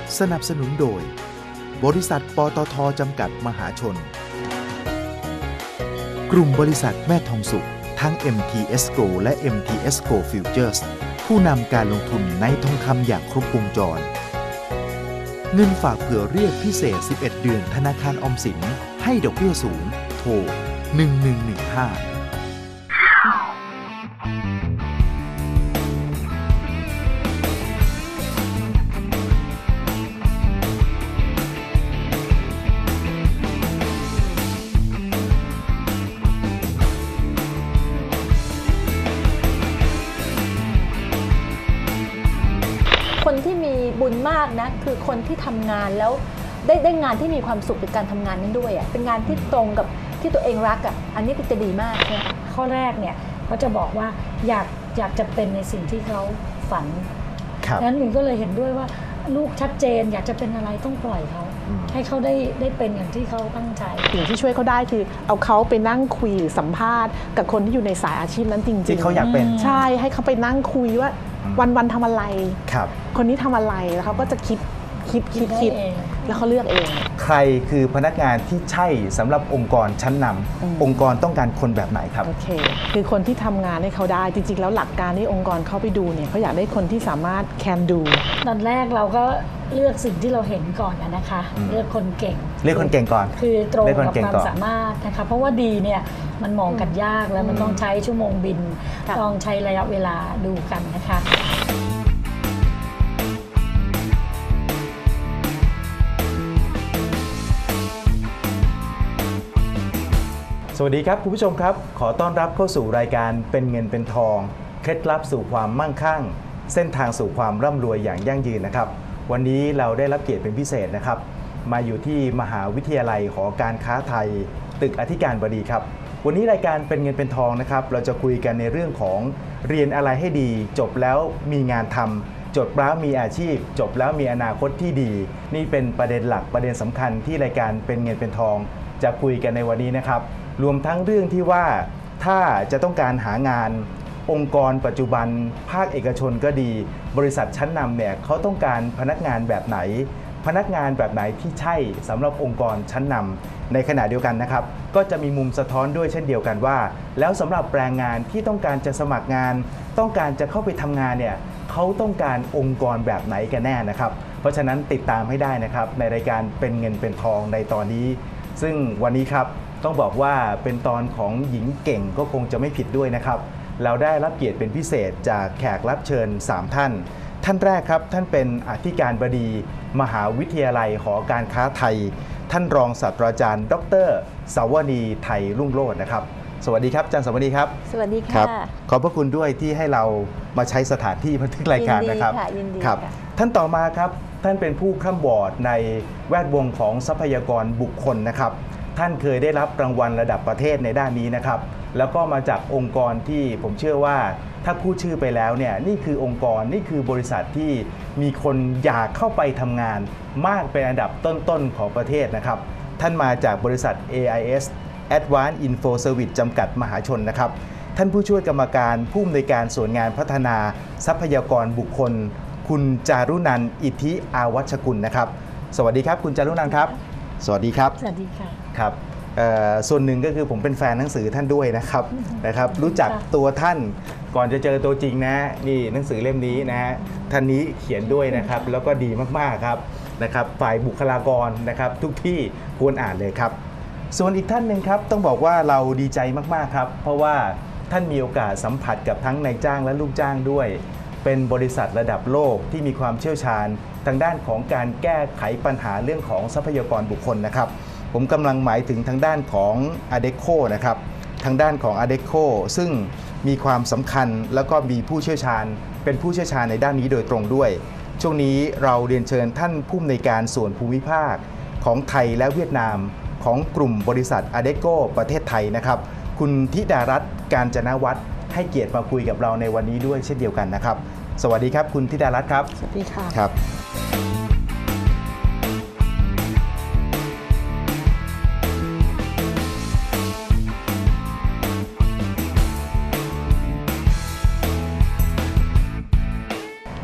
สนับสนุนโดยบริษัทปตท.จำกัดมหาชนกลุ่มบริษัทแม่ทองสุขทั้ง MTS GO และ MTS GO Futures ผู้นำการลงทุนในทองคำอย่างครบวงจรเงินฝากเผื่อเรียกพิเศษ11เดือนธนาคารออมสินให้ดอกเบี้ยสูงโทร1115 คนที่มีบุญมากนะคือคนที่ทำงานแล้วได้งานที่มีความสุขในการทำงานนั้นด้วยอ่ะเป็นงานที่ตรงกับที่ตัวเองรักอ่ะอันนี้ก็จะดีมากใช่ไหมข้อแรกเนี่ยเขาจะบอกว่าอยากจะเป็นในสิ่งที่เขาฝันนั้นหนูก็เลยเห็นด้วยว่าลูกชัดเจนอยากจะเป็นอะไรต้องปล่อยเขาให้เขาได้เป็นอย่างที่เขาตั้งใจสิ่งที่ช่วยเขาได้คือเอาเขาไปนั่งคุยหรือสัมภาษณ์กับคนที่อยู่ในสายอาชีพนั้นจริงๆที่เขาอยากเป็นใช่ให้เขาไปนั่งคุยว่าวันทำอะไรคนนี้ทำอะไรแล้วเขาก็จะคิดแล้วเขาเลือกเองใครคือพนักงานที่ใช่สำหรับองค์กรชั้นนำองค์กรต้องการคนแบบไหนครับโอเคคือคนที่ทำงานให้เขาได้จริงๆแล้วหลักการที่องค์กรเข้าไปดูเนี่ยเขาอยากได้คนที่สามารถ can do ตอนแรกเราก็เลือกสิ่งที่เราเห็นก่อนนะคะเลือกคนเก่งก่อนคือตรงกับความสามารถนะคะเพราะว่าดีเนี่ยมันมองกันยากแล้วมันต้องใช้ชั่วโมงบินต้องใช้ระยะเวลาดูกันนะคะสวัสดีครับคุณผู้ชมครับขอต้อนรับเข้าสู่รายการเป็นเงินเป็นทองเคล็ดลับสู่ความมั่งคั่งเส้นทางสู่ความร่ำรวยอย่างยั่งยืนนะครับวันนี้เราได้รับเกียรติเป็นพิเศษนะครับมาอยู่ที่มหาวิทยาลัยหอการค้าไทยตึกอธิการบดีครับวันนี้รายการเป็นเงินเป็นทองนะครับเราจะคุยกันในเรื่องของเรียนอะไรให้ดีจบแล้วมีงานทำจบแล้วมีอาชีพจบแล้วมีอนาคตที่ดีนี่เป็นประเด็นหลักประเด็นสำคัญที่รายการเป็นเงินเป็นทองจะคุยกันในวันนี้นะครับรวมทั้งเรื่องที่ว่าถ้าจะต้องการหางานองค์กรปัจจุบันภาคเอกชนก็ดีบริษัทชั้นนำเนี่ยเขาต้องการพนักงานแบบไหนพนักงานแบบไหนที่ใช่สำหรับองค์กรชั้นนำในขณะเดียวกันนะครับก็จะมีมุมสะท้อนด้วยเช่นเดียวกันว่าแล้วสำหรับแรงงานที่ต้องการจะสมัครงานต้องการจะเข้าไปทำงานเนี่ยเขาต้องการองค์กรแบบไหนกันแน่นะครับเพราะฉะนั้นติดตามให้ได้นะครับในรายการเป็นเงินเป็นทองในตอนนี้ซึ่งวันนี้ครับต้องบอกว่าเป็นตอนของหญิงเก่งก็คงจะไม่ผิดด้วยนะครับเราได้รับเกียรติเป็นพิเศษจากแขกรับเชิญ3ท่านท่านแรกครับท่านเป็นอธิการบดีมหาวิทยาลัยหอการค้าไทยท่านรองศาสตราจารย์ดร.สาวณีไทยรุ่งโรจน์นะครับสวัสดีครับอาจารย์สาวณีครับสวัสดีค่ะขอบพระคุณด้วยที่ให้เรามาใช้สถานที่บันทึกรายการนะครับยินดีครับท่านต่อมาครับท่านเป็นผู้คร่ำวอดในแวดวงของทรัพยากรบุคคลนะครับท่านเคยได้รับรางวัลระดับประเทศในด้านนี้นะครับแล้วก็มาจากองค์กรที่ผมเชื่อว่าถ้าพูดชื่อไปแล้วเนี่ยนี่คือองค์กรนี่คือบริษัทที่มีคนอยากเข้าไปทำงานมากเป็นอันดับต้นๆของประเทศนะครับท่านมาจากบริษัท AIS Advanced Info Service จำกัดมหาชนนะครับท่านผู้ช่วยกรรมการผู้อำนวยการส่วนงานพัฒนาทรัพยากรบุคคลคุณจารุนันท์อิทธิอาวัชกุลนะครับสวัสดีครับคุณจารุนันท์ครับสวัสดีครับสวัสดีค่ะครับส่วนหนึ่งก็คือผมเป็นแฟนหนังสือท่านด้วยนะครับรู้จักตัวท่านก่อนจะเจอตัวจริงนะนี่หนังสือเล่มนี้นะฮะท่านนี้เขียนด้วยนะครับแล้วก็ดีมากๆครับนะครับฝ่ายบุคลากรนะครับทุกที่ควรอ่านเลยครับส่วนอีกท่านหนึ่งครับต้องบอกว่าเราดีใจมากๆครับเพราะว่าท่านมีโอกาสสัมผัสกับทั้งนายจ้างและลูกจ้างด้วยเป็นบริษัทระดับโลกที่มีความเชี่ยวชาญทางด้านของการแก้ไขปัญหาเรื่องของทรัพยากรบุคคลนะครับผมกำลังหมายถึงทางด้านของ Adecco นะครับทางด้านของ Adecco ซึ่งมีความสำคัญแล้วก็มีผู้เชี่ยวชาญเป็นผู้เชี่ยวชาญในด้านนี้โดยตรงด้วยช่วงนี้เราเรียนเชิญท่านผู้อำนวยการส่วนภูมิภาคของไทยและเวียดนามของกลุ่มบริษัท Adecco ประเทศไทยนะครับคุณธิดารัตน์กาญจนวัฒน์ให้เกียรติมาคุยกับเราในวันนี้ด้วยเช่นเดียวกันนะครับสวัสดีครับคุณธิดารัตน์ครับสวัสดีค่ะครับ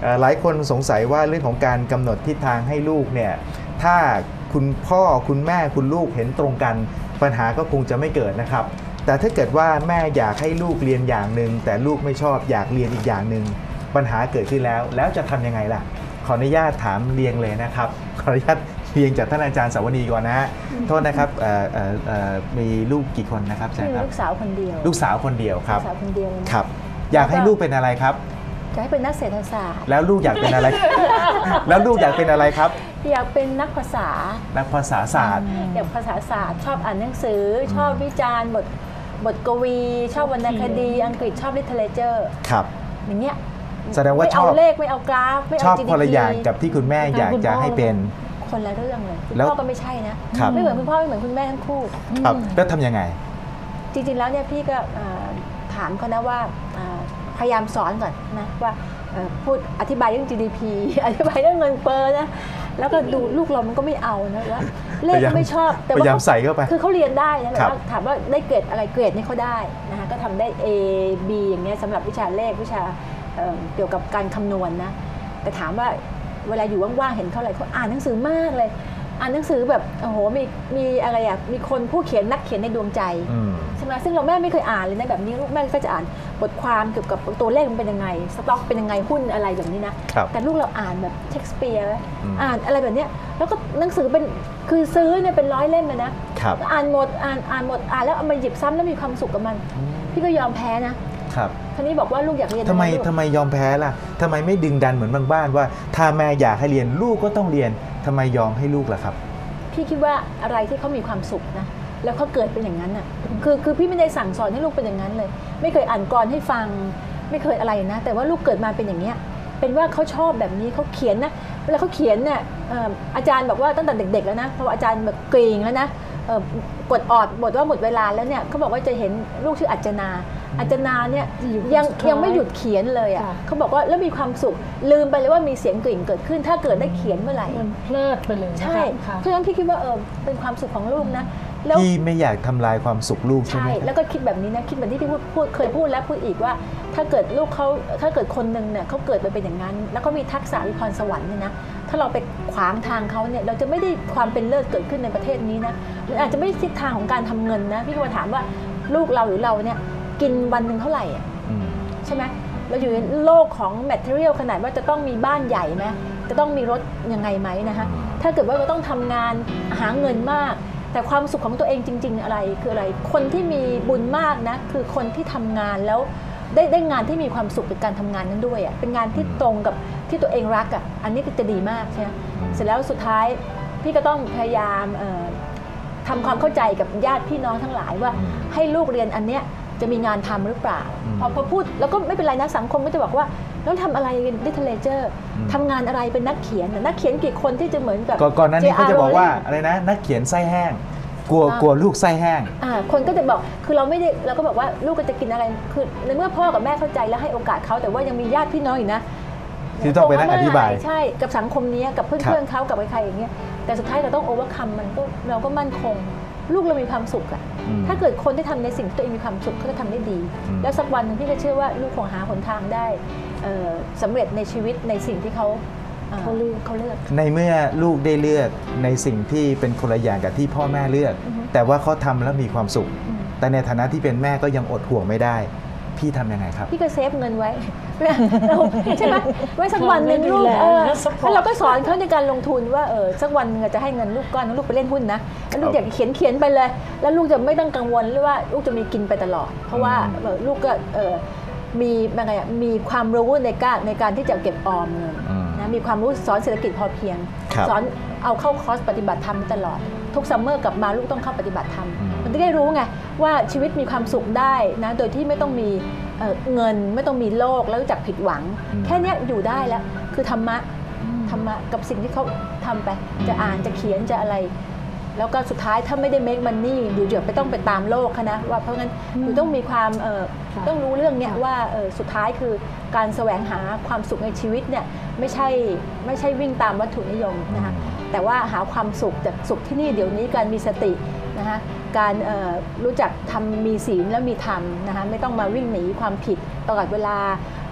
หลายคนสงสัยว่าเรื่องของการกำหนดทิศทางให้ลูกเนี่ยถ้าคุณพ่อคุณแม่คุณลูกเห็นตรงกันปัญหาก็คงจะไม่เกิดนะครับแต่ถ้าเกิดว่าแม่อยากให้ลูกเรียนอย่างหนึ่งแต่ลูกไม่ชอบอยากเรียนอีกอย่างหนึ่งปัญหาเกิดขึ้นแล้วจะทำยังไงล่ะขออนุญาตถามเรียงเลยนะครับขออนุญาตเรียงจากท่านอาจารย์สาวนีก่อนนะฮะโทษนะครับมีลูกกี่คนนะครับอาจารย์ครับลูกสาวคนเดียวลูกสาวคนเดียวครับลูกสาวคนเดียวเลยนะครับอยากให้ลูกเป็นอะไรครับจะให้เป็นนักเศรษฐศาสตร์แล้วลูกอยากเป็นอะไร แล้วลูกอยากเป็นอะไรครับอยากเป็นนักภาษานักภาษาศาสตร์อยากภาษาศาสตร์ชอบอ่านหนังสือชอบวิจารณ์บทกวี ชอบวรรณคดีอังกฤษชอบ literature ครับอย่างเงี้ยแสดงว่าชอบไม่เอาเลขไม่เอากราฟไม่เอาชอบ GDP คนละอย่างกับที่คุณแม่อยากจะให้เป็นคนละเรื่องเลยคุณแล้วพ่อก็ไม่ใช่นะครับ ไม่เหมือนคุณพ่อไม่เหมือนคุณแม่ทั้งคู่ครับแล้วทำยังไงจริงๆแล้วเนี่ยพี่ก็ถามเขานะว่าพยายามสอนก่อนนะว่าพูดอธิบายเรื่อง GDP อธิบายเรื่องเงินเฟ้อนะแล้วก็ดูลูกเรามันก็ไม่เอานะว่าเลขไม่ชอบแต่พยายามใส่เข้าไปคือเขาเรียนได้นะแต่ว่าถามว่าได้เกรดอะไรเกรดนี่เขาได้นะคะก็ทำได้ A B อย่างเงี้ยสำหรับวิชาเลขวิชาเกี่ยวกับการคำนวณนะแต่ถามว่าเวลาอยู่ว่างๆเห็นเขาอะไรเขาอ่านหนังสือมากเลยอ่านหนังสือแบบโอ้โหมีอะไรอ่ะมีคนผู้เขียนนักเขียนในดวงใจใช่ไหมซึ่งเราแม่ไม่เคยอ่านเลยนะแบบนี้ลูกแม่ก็จะอ่านบทความเกี่ยวกับตัวเลขมันเป็นยังไงสต็อกเป็นยังไงหุ้นอะไรแบบนี้นะแต่ลูกเราอ่านแบบเชคสเปียร์อ่านอะไรแบบเนี้ยแล้วก็หนังสือเป็นคือซื้อเนี่ยเป็น100 เล่มเลยนะอ่านหมดอ่านหมดอ่านแล้วเอามาหยิบซ้ำแล้วมีความสุขกับมันพี่ก็ยอมแพ้นะครับทีนี้บอกว่าลูกอยากเรียนทำไมยอมแพ้ล่ะทำไมไม่ดึงดันเหมือนบางบ้านว่าถ้าแม่อยากให้เรียนลูกก็ต้องเรียนทำไมยอมให้ลูกล่ะครับพี่คิดว่าอะไรที่เขามีความสุขนะแล้วเขาเกิดเป็นอย่างนั้นอ่ะคือพี่ไม่ได้สั่งสอนให้ลูกเป็นอย่างนั้นเลยไม่เคยอ่านกลอนให้ฟังไม่เคยอะไรนะแต่ว่าลูกเกิดมาเป็นอย่างเนี้ยเป็นว่าเขาชอบแบบนี้เขาเขียนนะเวลาเขาเขียนเนี่ยอาจารย์บอกว่าตั้งแต่เด็กๆแล้วนะเพราะอาจารย์แบบเกรงแล้วนะกดออดบทว่าหมดเวลาแล้วเนี่ยเขาบอกว่าจะเห็นลูกชื่ออัจนาเนี่ยยังไม่หยุดเขียนเลยอ่ะเขาบอกว่าแล้วมีความสุขลืมไปเลยว่ามีเสียงกริ่งเกิดขึ้นถ้าเกิดได้เขียนเมื่อไหร่มันเพลิดไปเลยใช่เพราะฉะนั้นพี่คิดว่าเป็นความสุขของลูกนะแล้วพี่ไม่อยากทำลายความสุขลูกใช่ไหมแล้วก็คิดแบบนี้นะคิดแบบที่พี่เคยพูดแล้วพูดอีกว่าถ้าเกิดลูกเขาถ้าเกิดคนหนึ่งเนี่ยเขาเกิดไปเป็นอย่างนั้นแล้วก็มีทักษะมีพรสวรรค์เนี่ยนะถ้าเราไปขวางทางเขาเนี่ยเราจะไม่ได้ความเป็นเลิศเกิดขึ้นในประเทศนี้นะหรืออาจจะไม่ทิศทางของการทำเงินนะพี่ก็มาถามว่าลูกเราหรือเราเนี่ยกินวันหนึ่งเท่าไหร่ใช่ไหมเราอยู่ในโลกของแมทเทอเรียลขนาดว่าจะต้องมีบ้านใหญ่ไหมจะต้องมีรถยังไงไหมนะคะถ้าเกิดว่าเราต้องทำงานหาเงินมากแต่ความสุขของตัวเองจริงๆอะไรคืออะไรคนที่มีบุญมากนะคือคนที่ทำงานแล้วได้งานที่มีความสุขกับการทำงานนั้นด้วยอ่ะเป็นงานที่ตรงกับที่ตัวเองรักอ่ะอันนี้จะดีมากใช่ไหมเสร็จแล้วสุดท้ายพี่ก็ต้องพยายามทำความเข้าใจกับญาติพี่น้องทั้งหลายว่าให้ลูกเรียนอันเนี้ยจะมีงานทำหรือเปล่าพอพูดแล้วก็ไม่เป็นไรนะสังคมก็จะบอกว่าแล้วทำอะไรลิเทเรเจอร์ทำงานอะไรเป็นนักเขียนกี่คนที่จะเหมือนกับก่อนนั้นนี่เขาจะบอกว่าอะไรนะนักเขียนไส้แห้งกลัวลูกไส้แห้งคนก็จะบอกคือเราไม่ได้เราก็บอกว่าลูกก็จะกินอะไรคือในเมื่อพ่อกับแม่เข้าใจแล้วให้โอกาสเขาแต่ว่ายังมีญาติพี่น้องอีกนะที่ต้องไปนั่งอธิบายใช่กับสังคมนี้กับเพื่อนๆเขากับใครอย่างเงี้ยแต่สุดท้ายเราต้องโอเวอร์คัมมันก็เราก็มั่นคงลูกเรามีความสุขอะถ้าเกิดคนที่ทำในสิ่งที่ตัวเองมีความสุขเขาจะทำได้ดีแล้วสักวันนึงพี่ก็เชื่อว่าลูกคงหาหนทางได้สำเร็จในชีวิตในสิ่งที่เขาเลือกในเมื่อลูกได้เลือกในสิ่งที่เป็นคนละอย่างกับที่พ่อแม่เลือกแต่ว่าเขาทำแล้วมีความสุขแต่ในฐานะที่เป็นแม่ก็ยังอดห่วงไม่ได้พี่ทำยังไงครับพี่ก็เซฟเงินไว้ใช่ไหมไว้สักวันหนึ่งลูกแล้วเราก็สอนเขาในการลงทุนว่าสักวันนึงจะให้เงินลูกก้อนลูกไปเล่นหุ้นนะแล้วลูกอยากเขียนไปเลยแล้วลูกจะไม่ต้องกังวลหรือว่าลูกจะมีกินไปตลอดเพราะว่าลูกก็มีความรู้ในการที่จะเก็บออมเงินนะมีความรู้สอนเศรษฐกิจพอเพียงสอนเอาเข้าคอร์สปฏิบัติธรรมตลอดทุกซัมเมอร์กลับมาลูกต้องเข้าปฏิบัติธรรมมันจะได้รู้ไงว่าชีวิตมีความสุขได้นะโดยที่ไม่ต้องมีเงินไม่ต้องมีโลกแล้วรู้จักผิดหวังแค่นี้อยู่ได้แล้วคือธรรมะกับสิ่งที่เขาทำไปจะอ่านจะเขียนจะอะไรแล้วก็สุดท้ายถ้าไม่ได้ make money อยู่เดี๋ยวไปต้องไปตามโลกนะว่าเพราะงั้นอยู่ต้องมีความต้องรู้เรื่องเนี้ยว่าสุดท้ายคือการแสวงหาความสุขในชีวิตเนี่ยไม่ใช่วิ่งตามวัตถุนิยมนะคะแต่ว่าหาความสุขจากสุขที่นี่เดี๋ยวนี้การมีสตินะคะการรู้จักทำมีศีลแล้วมีธรรมนะคะไม่ต้องมาวิ่งหนีความผิดตลอดเวลา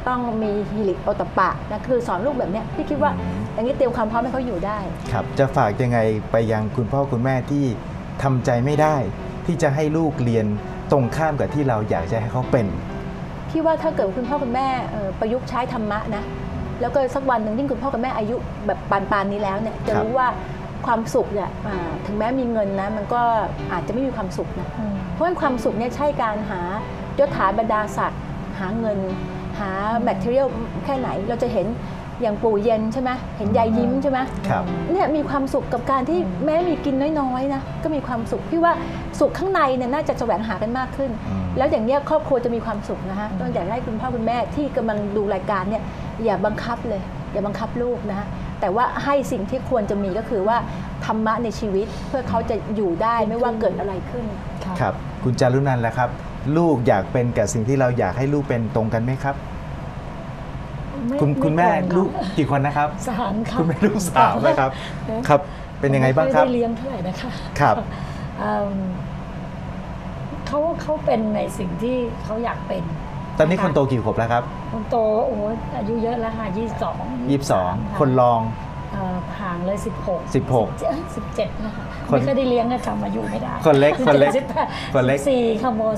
ต้องมีฮิริโอตปปะนะคือสอนลูกแบบเนี้ยพี่คิดว่าอย่างนี้เตรียมความพร้อมให้เขาอยู่ได้ครับจะฝากยังไงไปยังคุณพ่อคุณแม่ที่ทำใจไม่ได้ที่จะให้ลูกเรียนตรงข้ามกับที่เราอยากจะให้เขาเป็นพี่ว่าถ้าเกิดคุณพ่อคุณแม่ประยุกต์ใช้ธรรมะนะแล้วก็สักวันหนึ่งที่คุณพ่อคุณแม่อายุแบบปานนี้แล้วเนี่ยจะรู้ว่าความสุขเนี่ยถึงแม้มีเงินนะมันก็อาจจะไม่มีความสุขนะเพราะว่าความสุขเนี่ยใช่การหายศถาบรรดาศักดิ์หาเงินหาแมทเทอเรียลแค่ไหนเราจะเห็นอย่างปู่เย็นใช่ไหมเห็นยายยิ้มใช่ไหมเนี่ยมีความสุขกับการที่แม้มีกินน้อยๆนะก็มีความสุขพี่ว่าสุขข้างในเนี่ยน่าจะแสวงหากันมากขึ้นแล้วอย่างเนี้ยครอบครัวจะมีความสุขนะฮะต้องอยากให้คุณพ่อคุณแม่ที่กำลังดูรายการเนี่ยอย่าบังคับเลยอย่าบังคับลูกนะฮะแต่ว่าให้สิ่งที่ควรจะมีก็คือว่าธรรมะในชีวิตเพื่อเขาจะอยู่ได้ไม่ว่าเกิดอะไรขึ้นครับคุณจารุนันท์ล่ะครับลูกอยากเป็นกับสิ่งที่เราอยากให้ลูกเป็นตรงกันไหมครับคุณแม่ลูกกี่คนนะครับ 3ค่ะคุณแม่ลูก3นะครับครับเป็นยังไงบ้างครับไม่ได้เลี้ยงเท่าไหร่นะคะครับเขาเป็นในสิ่งที่เขาอยากเป็นตอนนี้คนโตกี่ขวบแล้วครับคนโตโอ้อายุเยอะแล้วค่ะ 22คนรองห่างเลย17นะคะไม่เคยได้เลี้ยงนะคะมาอยู่ไม่ได้คนเล็ก 4ขโมย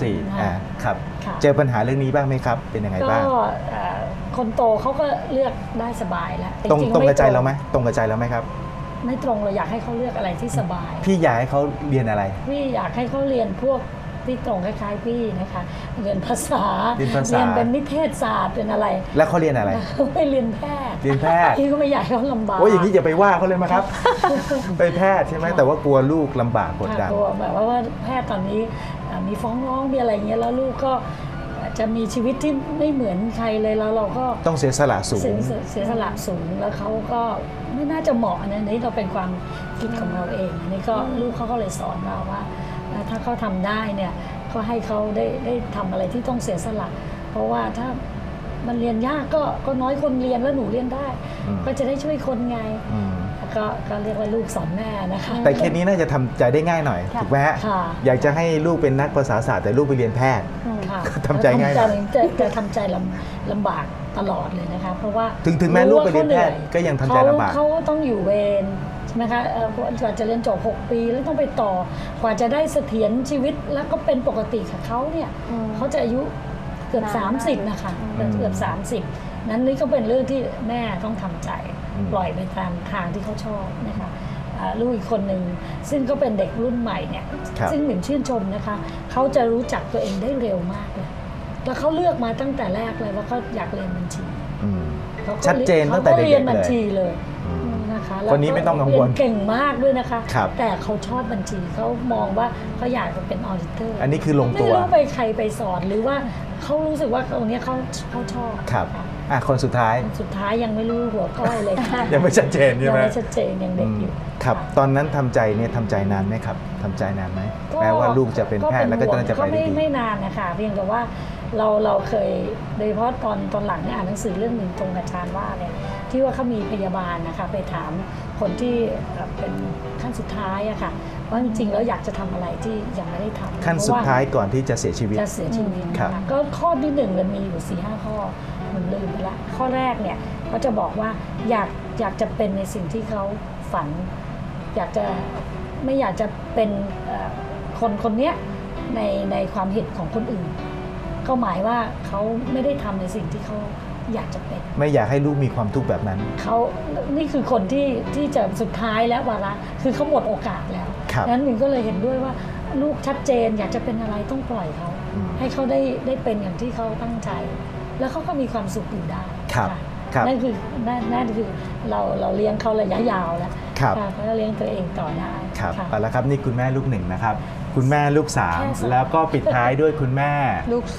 4ครับเจอปัญหาเรื่องนี้บ้างไหมครับเป็นยังไงบ้างก็คนโตเขาก็เลือกได้สบายแล้วตรงกับใจเราไหมตรงกับใจเราไหมครับไม่ตรงเราอยากให้เขาเลือกอะไรที่สบายพี่อยากให้เขาเรียนอะไรพี่อยากให้เขาเรียนพวกที่ตรงคล้ายๆพี่นะคะเรียนภาษาเรียนเป็นนิเทศศาสตร์เป็นอะไรแล้วเขาเรียนอะไรไม่เรียนแพทย์พี่ก็ไม่อยากให้เขาลำบากโอ้ยอย่างนี้อย่าไปว่าเขาเลยนะครับไปแพทย์ใช่ไหมแต่ว่ากลัวลูกลำบากกดดันกลัวแบบว่าแพทย์ตอนนี้มีฟ้องร้องมีอะไรเงี้ยแล้วลูกก็จะมีชีวิตที่ไม่เหมือนใครเลยแล้วเราก็ต้องเสียสละสูงแล้วเขาก็ไม่น่าจะเหมาะนะนี่เราเป็นความคิดของเราเองนี่ก็ลูกเขาก็เลยสอนเราว่าถ้าเขาทำได้เนี่ยก็ให้เขาได้ทำอะไรที่ต้องเสียสละเพราะว่าถ้ามันเรียนยากก็น้อยคนเรียนแล้วหนูเรียนได้ก็จะได้ช่วยคนไงก็เรียกว่าลูกสอนแม่นะคะแต่เคสนี้น่าจะทำใจได้ง่ายหน่อยถูกไหมฮะอยากจะให้ลูกเป็นนักภาษาศาสตร์แต่ลูกไปเรียนแพทย์ทำใจง่ายจะทำใจลำบากตลอดเลยนะคะเพราะว่าถึงแม้ลูกไปเรียนแพทย์ก็ยังทำใจลำบากเขาต้องอยู่เวรใช่ไหมคะกว่าจะเรียนจบ6 ปีแล้วต้องไปต่อกว่าจะได้เสถียรชีวิตแล้วก็เป็นปกติของเขาเนี่ยเขาจะอายุเกือบ30นะคะเกือบ30นั้นนี่ก็เป็นเรื่องที่แม่ต้องทำใจปล่อยไปตามทางที่เขาชอบนะคะลูกอีกคนหนึ่งซึ่งก็เป็นเด็กรุ่นใหม่เนี่ยซึ่งหมิ่นชื่นชมนะคะเขาจะรู้จักตัวเองได้เร็วมากเลยแล้วเขาเลือกมาตั้งแต่แรกเลยว่าเขาอยากเรียนบัญชีชัดเจนตั้งแต่เด็กๆเลยเรียนบัญชีเลยนะคะคนนี้ไม่ต้องกังวลเก่งมากด้วยนะคะแต่เขาชอบบัญชีเขามองว่าเขาอยากจะเป็นออดิเตอร์อันนี้คือลงตัวไม่รู้ไปใครไปสอนหรือว่าเขารู้สึกว่าตรงนี้เขาชอบครับคนสุดท้ายยังไม่รู้หัวก้อยเลยยังไม่ชัดเจนใช่ไหมยังไม่ชัดเจนยังเด็กอยู่ครับตอนนั้นทำใจนานไหมครับทำใจนานไหมแม้ว่าลูกจะเป็นแพทย์แล้วก็จะไปได้ดีไม่นานนะคะเพียงแต่ว่าเราเคยโดยเฉพาะตอนหลังเนี่ยอ่านหนังสือเรื่องหนึ่งตรงกับชาญว่าเนี่ยที่ว่าเขามีพยาบาลนะคะไปถามคนที่เป็นขั้นสุดท้ายอะค่ะว่าจริงๆแล้วอยากจะทำอะไรที่ยังไม่ได้ทำขั้นสุดท้ายก่อนที่จะเสียชีวิตก็ข้อที่1มันมีอยู่4-5 ข้อมันลืมไปละข้อแรกเนี่ยเขาจะบอกว่าอยากจะเป็นในสิ่งที่เขาฝันอยากจะไม่อยากจะเป็นคนเนี้ยในความเห็นของคนอื่นก็หมายว่าเขาไม่ได้ทำในสิ่งที่เขาอยากจะเป็นไม่อยากให้ลูกมีความทุกข์แบบนั้นนี่คือคนที่จะสุดท้ายแล้ววาระคือเขาหมดโอกาสแล้วนั้นหนึ่งก็เลยเห็นด้วยว่าลูกชัดเจนอยากจะเป็นอะไรต้องปล่อยเขาให้เขาได้เป็นอย่างที่เขาตั้งใจแล้วเขาก็มีความสุขอยู่ได้นั่นคือเราเลี้ยงเขาระยะยาวแล้วเขาจะเลี้ยงตัวเองต่อได้ครับเอาละครับนี่คุณแม่ลูก1นะครับคุณแม่ลูก3แล้วก็ปิดท้ายด้วยคุณแม่ลูก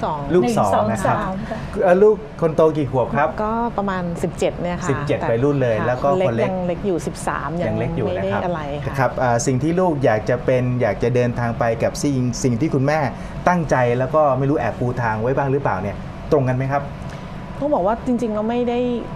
2นะครับลูกคนโตกี่ขวบครับก็ประมาณ17เนี่ยค่ะ 17ไปรุ่นเลยแล้วก็คนเล็กยังเล็กอยู่13ยังเล็กอยู่นะครับครับสิ่งที่ลูกอยากจะเป็นอยากจะเดินทางไปกับสิ่งที่คุณแม่ตั้งใจแล้วก็ไม่รู้แอบปูทางไว้บ้างหรือเปล่าเนี่ยตรงกันไหมครับต้องบอกว่าจริงๆเราไม่ได้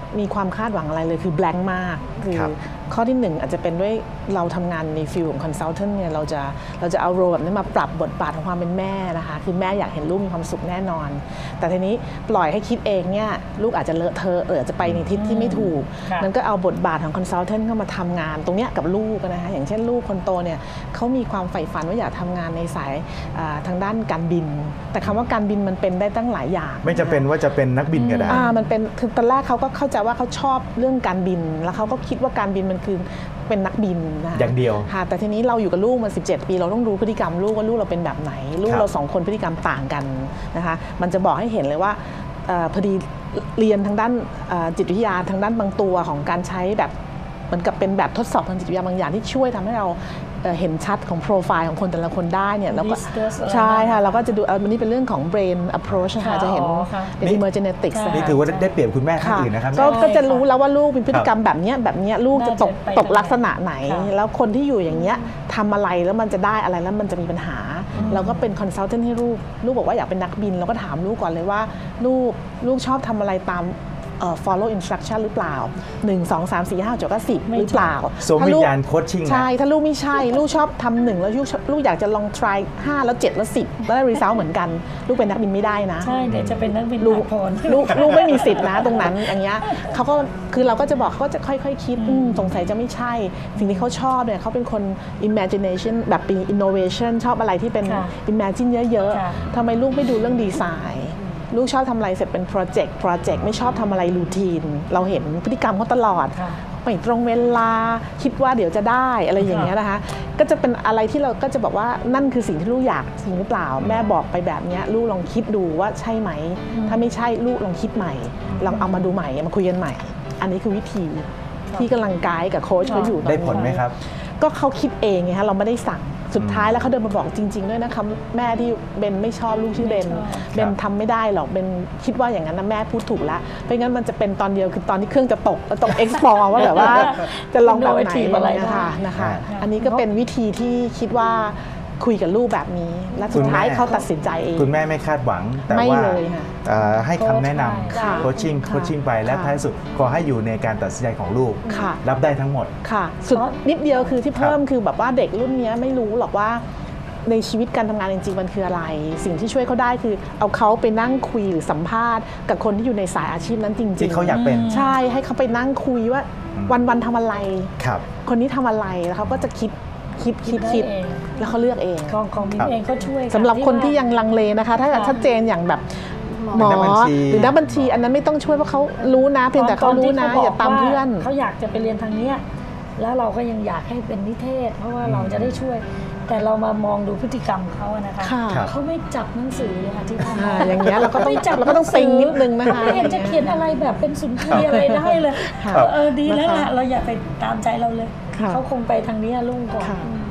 มีความคาดหวังอะไรเลยคือ blank มากคือข้อที่ 1อาจจะเป็นด้วยเราทำงานในฟิลของ consultant เนี่ยเราจะเอาโรแบบนี้มาปรับบทบาทของความเป็นแม่นะคะคือแม่อยากเห็นลูกมีความสุขแน่นอนแต่ทีนี้ปล่อยให้คิดเองเนี่ยลูกอาจจะเลอะเทอะอาจจะไปในทิศที่ไม่ถูกมันก็เอาบทบาทของ consultant เข้ามาทำงานตรงเนี้ยกับลูกนะคะอย่างเช่นลูกคนโตเนี่ยเขามีความใฝ่ฝันว่าอยากทำงานในสายทางด้านการบินแต่คำว่าการบินมันเป็นได้ตั้งหลายอย่างไม่จำเป็นว่าจะเป็นนักบินก็ได้มันเป็นคือตอนแรกเขาก็เข้าใจว่าเขาชอบเรื่องการบินแล้วเขาก็คิดว่าการบินมันคือเป็นนักบินนะอย่างเดียวค่ะแต่ทีนี้เราอยู่กับลูกมา17 ปีเราต้องรู้พฤติกรรมลูกว่าลูกเราเป็นแบบไหนลูกเรา2 คนพฤติกรรมต่างกันนะคะมันจะบอกให้เห็นเลยว่าพอดีเรียนทางด้านจิตวิทยาทางด้านบางตัวของการใช้แบบเหมือนกับเป็นแบบทดสอบทางจิตวิทยาบางอย่างที่ช่วยทำให้เราเห็นชัดของโปรไฟล์ของคนแต่ละคนได้เนี่ยแล้วก็ใช่ค่ะเราก็จะดูอันนี้เป็นเรื่องของ brain approach นะคะจะเห็นเป็น emergenetics นี่ถือว่าได้เปรียบคุณแม่ท่านอื่นนะครับก็จะรู้แล้วว่าลูกมีพฤติกรรมแบบนี้ลูกจะตกลักษณะไหนแล้วคนที่อยู่อย่างเงี้ยทำอะไรแล้วมันจะได้อะไรแล้วมันจะมีปัญหาเราก็เป็น consultant ให้ลูกบอกว่าอยากเป็นนักบินเราก็ถามลูกก่อนเลยว่าลูกชอบทำอะไรตามfollow instruction หรือเปล่า1 2 3 4 5 6 7 10หรือเปล่าสมวิญญาณโคชชิ่งใช่ถ้าลูกไม่ใช่ลูกชอบทำ1แล้วลูกอยากจะลอง try 5แล้ว7แล้ว10แล้วได้ result เหมือนกันลูกเป็นนักบินไม่ได้นะใช่เดี๋ยวจะเป็นนักบินลูกไม่มีสิทธินะตรงนั้นอย่างเงี้ยเขาก็คือเราก็จะบอกเขาก็จะค่อยๆคิดสงสัยจะไม่ใช่สิ่งที่เขาชอบเนี่ยเขาเป็นคน imagination แบบเป็น innovation ชอบอะไรที่เป็น imagine เยอะๆทำไมลูกไม่ดูเรื่องดีไซน์ลูกชอบทำอะไรเสร็จเป็นโปรเจกต์ไม่ชอบทำอะไรรูทีนเราเห็นพฤติกรรมเขาตลอดไม่ตรงเวลาคิดว่าเดี๋ยวจะได้อะไรอย่างเงี้ยนะคะก็จะเป็นอะไรที่เราก็จะบอกว่านั่นคือสิ่งที่ลูกอยากจริงหรือเปล่าแม่บอกไปแบบนี้ลูกลองคิดดูว่าใช่ไหมถ้าไม่ใช่ลูกลองคิดใหม่ลองเอามาดูใหม่มาคุยกันใหม่อันนี้คือวิธีที่กำลังไกด์กับโค้ชเขาอยู่ได้ผลไหมครับก็เขาคิดเองไงคะเราไม่ได้สั่งสุดท้ายแล้วเขาเดินมาบอกจริงๆด้วยนะคะแม่ที่เบนไม่ชอบลูกชื่อเบนทำไม่ได้หรอกเบนคิดว่าอย่างนั้นนะแม่พูดถูกแล้วเพราะงั้นมันจะเป็นตอนเดียวคือตอนที่เครื่องจะตกแล้วต้อง explore ว่าแบบว่าจะลองแบบไหนอะไรนะคะอันนี้ก็เป็นวิธีที่คิดว่าคุยกับลูกแบบนี้และสุดท้ายเขาตัดสินใจเองคุณแม่ไม่คาดหวังแต่ว่าให้คำแนะนำโคชชิ่งไปและท้ายสุดขอให้อยู่ในการตัดสินใจของลูกรับได้ทั้งหมดค่ะสุดนิดเดียวคือที่เพิ่มคือแบบว่าเด็กรุ่นนี้ไม่รู้หรอกว่าในชีวิตการทำงานจริงๆมันคืออะไรสิ่งที่ช่วยเขาได้คือเอาเขาไปนั่งคุยหรือสัมภาษณ์กับคนที่อยู่ในสายอาชีพนั้นจริงๆที่เขาอยากเป็นใช่ให้เขาไปนั่งคุยว่าวันๆทำอะไรคนนี้ทำอะไรแล้วเขาก็จะคิดแล้วเขาเลือกเองของมิ้นเองก็ช่วยสำหรับคนที่ยังลังเลนะคะถ้าชัดเจนอย่างแบบหมอหรือนักบัญชีอันนั้นไม่ต้องช่วยเพราะเขารู้นะเพียงแต่เขารู้นะอย่าตามเพื่อนเขาอยากจะไปเรียนทางนี้แล้วเราก็ยังอยากให้เป็นนิเทศเพราะว่าเราจะได้ช่วยแต่เรามามองดูพฤติกรรมเขานะคะเขาไม่จับหนังสือเลยค่ะที่ทำอย่างเงี้ยเราก็ต้องติงนิดนึงนะคะไม่เห็นจะเขียนอะไรแบบเป็นสุนทรีอะไรได้เลยดีแล้วล่ะเราอย่าไปตามใจเราเลยเขาคงไปทางนี้ลุ่งก่อน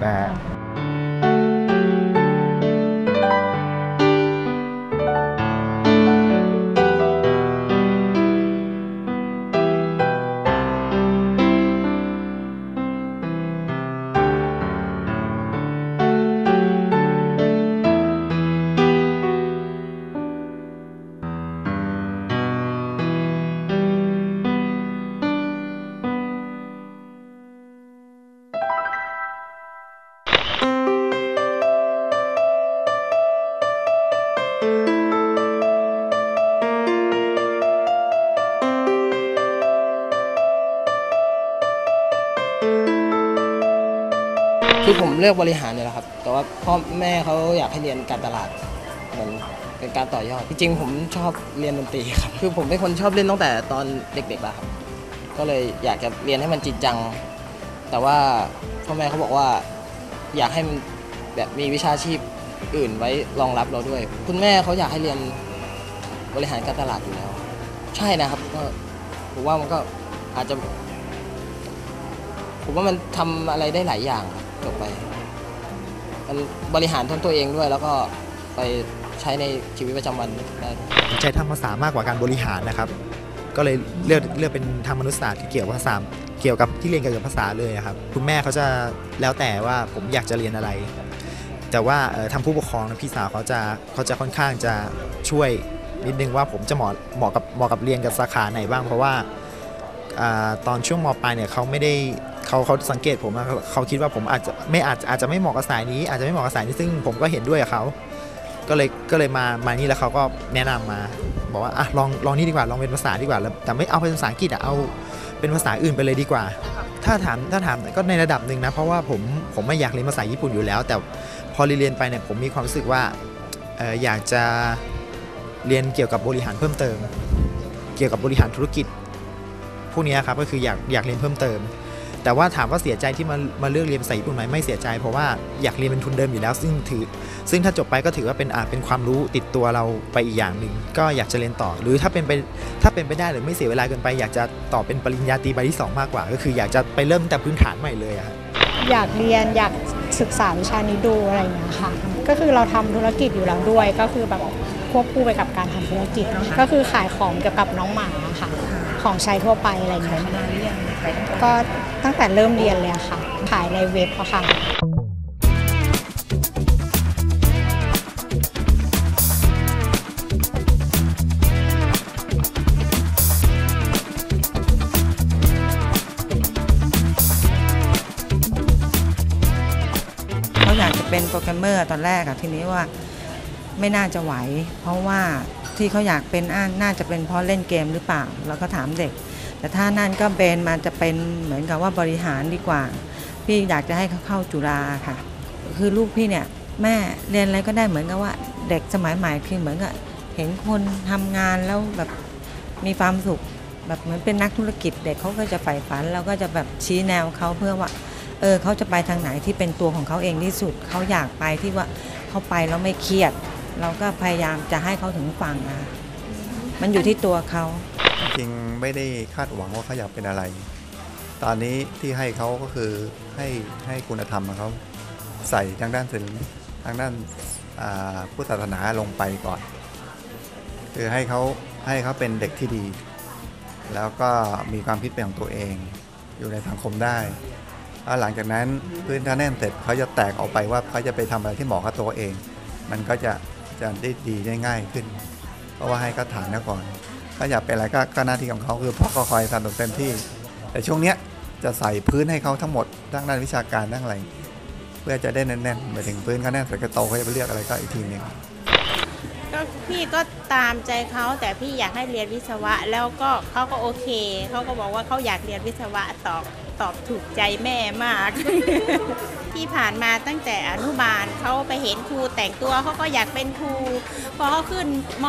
คือผมเลือกบริหารเนี่ยแหละครับแต่ว่าพ่อแม่เขาอยากให้เรียนการตลาดเหมือนเป็นการต่อยอดจริงๆผมชอบเรียนดนตรีครับคือผมเป็นคนชอบเล่นตั้งแต่ตอนเด็กๆแล้วครับก็เลยอยากจะเรียนให้มันจริงจังแต่ว่าพ่อแม่เขาบอกว่าอยากให้มันแบบมีวิชาชีพอื่นไว้รองรับเราด้วยคุณแม่เขาอยากให้เรียนบริหารการตลาดอยู่แล้วใช่นะครับก็ผมว่ามันก็อาจจะผมว่ามันทำอะไรได้หลายอย่างจบไปมันบริหารทั้งตัวเองด้วยแล้วก็ไปใช้ในชีวิตประจำวันได้ใช้ทางภาษามากกว่าการบริหารนะครับก็เลยเลือกเป็นทางมนุษยศาสตร์ที่เกี่ยวกับภาษาเกี่ยวกับที่เรียนเกี่ยวกับภาษาเลยครับคุณแม่เขาจะแล้วแต่ว่าผมอยากจะเรียนอะไรแต่ว่าทางผู้ปกครองพี่สาวเขาจะค่อนข้างจะช่วยนิดนึงว่าผมจะเหมาะกับเรียนกับสาขาไหนบ้างเพราะว่าตอนช่วงม.ปลายเนี่ยเขาไม่ได้เขาสังเกตผมเขาคิดว่าผมอาจจะไม่เหมาะกับสายนี้อาจจะไม่เหมาะกับสายนี้ซึ่งผมก็เห็นด้วยกับเขาก็เลยมานี่แล้วเขาก็แนะนำมาบอกว่าลองนี่ดีกว่าลองเป็นภาษาดีกว่าแต่ไม่เอาเป็นภาษาอังกฤษเอาเป็นภาษาอื่นไปเลยดีกว่าถ้าถามก็ในระดับหนึ่งนะเพราะว่าผมไม่อยากเรียนภาษาญี่ปุ่นอยู่แล้วแต่พอเรียนไปเนี่ยผมมีความรู้สึกว่าอยากจะเรียนเกี่ยวกับบริหารเพิ่มเติมเกี่ยวกับบริหารธุรกิจพวกนี้ครับก็คืออยากเรียนเพิ่มเติมแต่ว่าถามว่าเสียใจที่มาเลือกเรียนภาษาญี่ปุ่นไหมไม่เสียใจเพราะว่าอยากเรียนเป็นทุนเดิมอยู่แล้วซึ่งถ้าจบไปก็ถือว่าเป็นความรู้ติดตัวเราไปอีกอย่างหนึ่งก็อยากจะเรียนต่อหรือถ้าเป็นไปได้หรือไม่เสียเวลาเกินไปอยากจะต่อเป็นปริญญาตรีใบที่2มากกว่าก็คืออยากจะไปเริ่มแต่พื้นฐานใหม่เลยครับอยากเรียนอยากศึกษาวิชานี้ดูอะไรอย่างเงี้ยค่ะก็คือเราทำธุรกิจอยู่แล้วด้วยก็คือแบบควบคู่ไปกับการทำธุรกิจก็คือขายของเกี่ยวกับน้องหมาค่ะของใช้ทั่วไปอะไรอย่างเงี้ยก็ตั้งแต่เริ่มเรียนเลยค่ะขายในเว็บอะค่ะเขาอยากจะเป็นโปรแกรมเมอร์ตอนแรกอะทีนี้ว่าไม่น่าจะไหวเพราะว่าที่เขาอยากเป็นน่าจะเป็นเพราะเล่นเกมหรือเปล่าเราก็ถามเด็กแต่ถ้านั่นก็เบนมาจะเป็นเหมือนกับว่าบริหารดีกว่าพี่อยากจะให้เขาเข้าจุฬาค่ะคือลูกพี่เนี่ยแม่เรียนอะไรก็ได้เหมือนกับว่าเด็กสมัยใหม่คือเหมือนกับเห็นคนทำงานแล้วแบบมีความสุขแบบเหมือนเป็นนักธุรกิจเด็กเขาก็จะใฝ่ฝันเราก็จะแบบชี้แนวเขาเพื่อว่าเขาจะไปทางไหนที่เป็นตัวของเขาเองที่สุดเขาอยากไปที่ว่าเขาไปแล้วไม่เครียดเราก็พยายามจะให้เขาถึงฝั่งมันอยู่ที่ตัวเขาจริงไม่ได้คาดหวังว่าเขาอยากเป็นอะไรตอนนี้ที่ให้เขาก็คือให้คุณธรรมของเขาใส่ทางด้านศิลป์ทางด้านพุทธศาสนาลงไปก่อนคือให้เขาเป็นเด็กที่ดีแล้วก็มีความคิดเป็นของตัวเองอยู่ในสังคมได้แล้วหลังจากนั้นพื้นฐานแน่นเสร็จเขาจะแตกออกไปว่าเขาจะไปทำอะไรที่เหมาะกับตัวเองมันก็จะได้ดีได้ง่ายขึ้นเพราะว่าให้เขาฐานก่อนถ้าอยากเป็นอะไรก็หน้าที่ของเขาคือพ่อก็คอยสนับสนุนเต็มที่แต่ช่วงเนี้ยจะใส่พื้นให้เขาทั้งหมดทั้งด้านวิชาการทั้งอะไรเพื่อจะได้แน่นๆไปถึงพื้นเขาแน่นเสร็จก็โตเขาจะไปเลือกอะไรก็อีกทีนึงก็พี่ก็ตามใจเขาแต่พี่อยากให้เรียนวิศวะแล้วก็เขาก็โอเคเขาก็บอกว่าเขาอยากเรียนวิศวะตอบถูกใจแม่มาก ที่ผ่านมาตั้งแต่อนุบาลเขาไปเห็นครูแต่งตัวเขาก็อยากเป็นครูพอเขาขึ้นม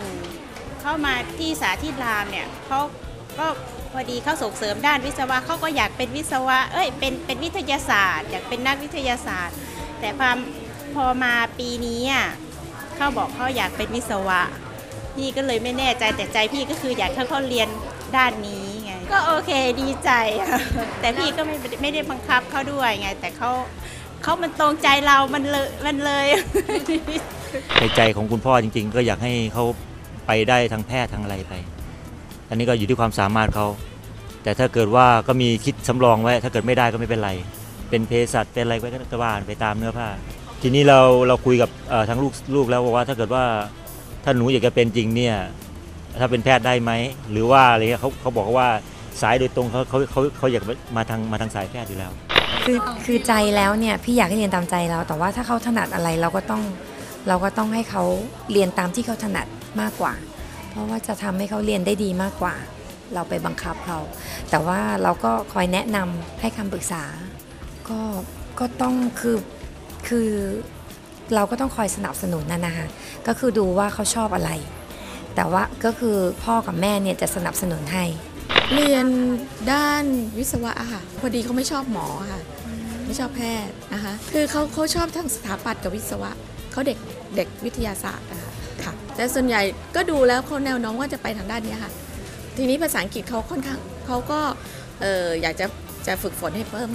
.1 เข้ามาที่สาธิตรามเนี่ยเขาก็พอดีเขาส่งเสริมด้านวิศวะเขาก็อยากเป็นวิศวะเป็นวิทยาศาสตร์อยากเป็นนักวิทยาศาสตร์แต่พอมาปีนี้เขาบอกเขาอยากเป็นวิศวะพี่ก็เลยไม่แน่ใจแต่ใจพี่ก็คืออยากให้เขาเรียนด้านนี้ไงก็โอเคดีใจแต่พี่ก็ไม่ได้บังคับเขาด้วยไงแต่เขามันตรงใจเรามันเลยในใจของคุณพ่อจริงๆก็อยากให้เขาไปได้ทางแพทย์ทางอะไรไปอันนี้ก็อยู่ที่ความสามารถเขาแต่ถ้าเกิดว่าก็มีคิดสำรองไว้ถ้าเกิดไม่ได้ก็ไม่เป็นไรเป็นเภสัชเป็นอะไรก็ว่าไปตามเนื้อผ้าทีนี้เราคุยกับทางลูกแล้วบอกว่าถ้าเกิดว่าถ้าหนูอยากจะเป็นจริงเนี่ยถ้าเป็นแพทย์ได้ไหมหรือว่าอะไรเงี้ยเขาบอกว่าสายโดยตรงเขาอยากมาทางสายแพทย์อยู่แล้วคือใจแล้วเนี่ยพี่อยากให้เรียนตามใจเราแต่ว่าถ้าเขาถนัดอะไรเราก็ต้องให้เขาเรียนตามที่เขาถนัดมากกว่าเพราะว่าจะทำให้เขาเรียนได้ดีมากกว่าเราไปบังคับเขาแต่ว่าเราก็คอยแนะนำให้คำปรึกษาก็ต้องคือเราก็ต้องคอยสนับสนุนนะคะก็คือดูว่าเขาชอบอะไรแต่ว่าก็คือพ่อกับแม่เนี่ยจะสนับสนุนให้เรียนด้านวิศวะค่ะพอดีเขาไม่ชอบหมอค่ะไม่ชอบแพทย์นะคะคือเขาชอบทั้งสถาปัตย์กับวิศวะเขาเด็กวิทยาศาสตร์นะคะค่ะแต่ส่วนใหญ่ก็ดูแล้วเขาแนวโน้มว่าจะไปทางด้านนี้ค่ะทีนี้ภาษาอังกฤษเขาค่อนข้างเขาก็อยากจะฝึกฝนให้เพิ่ม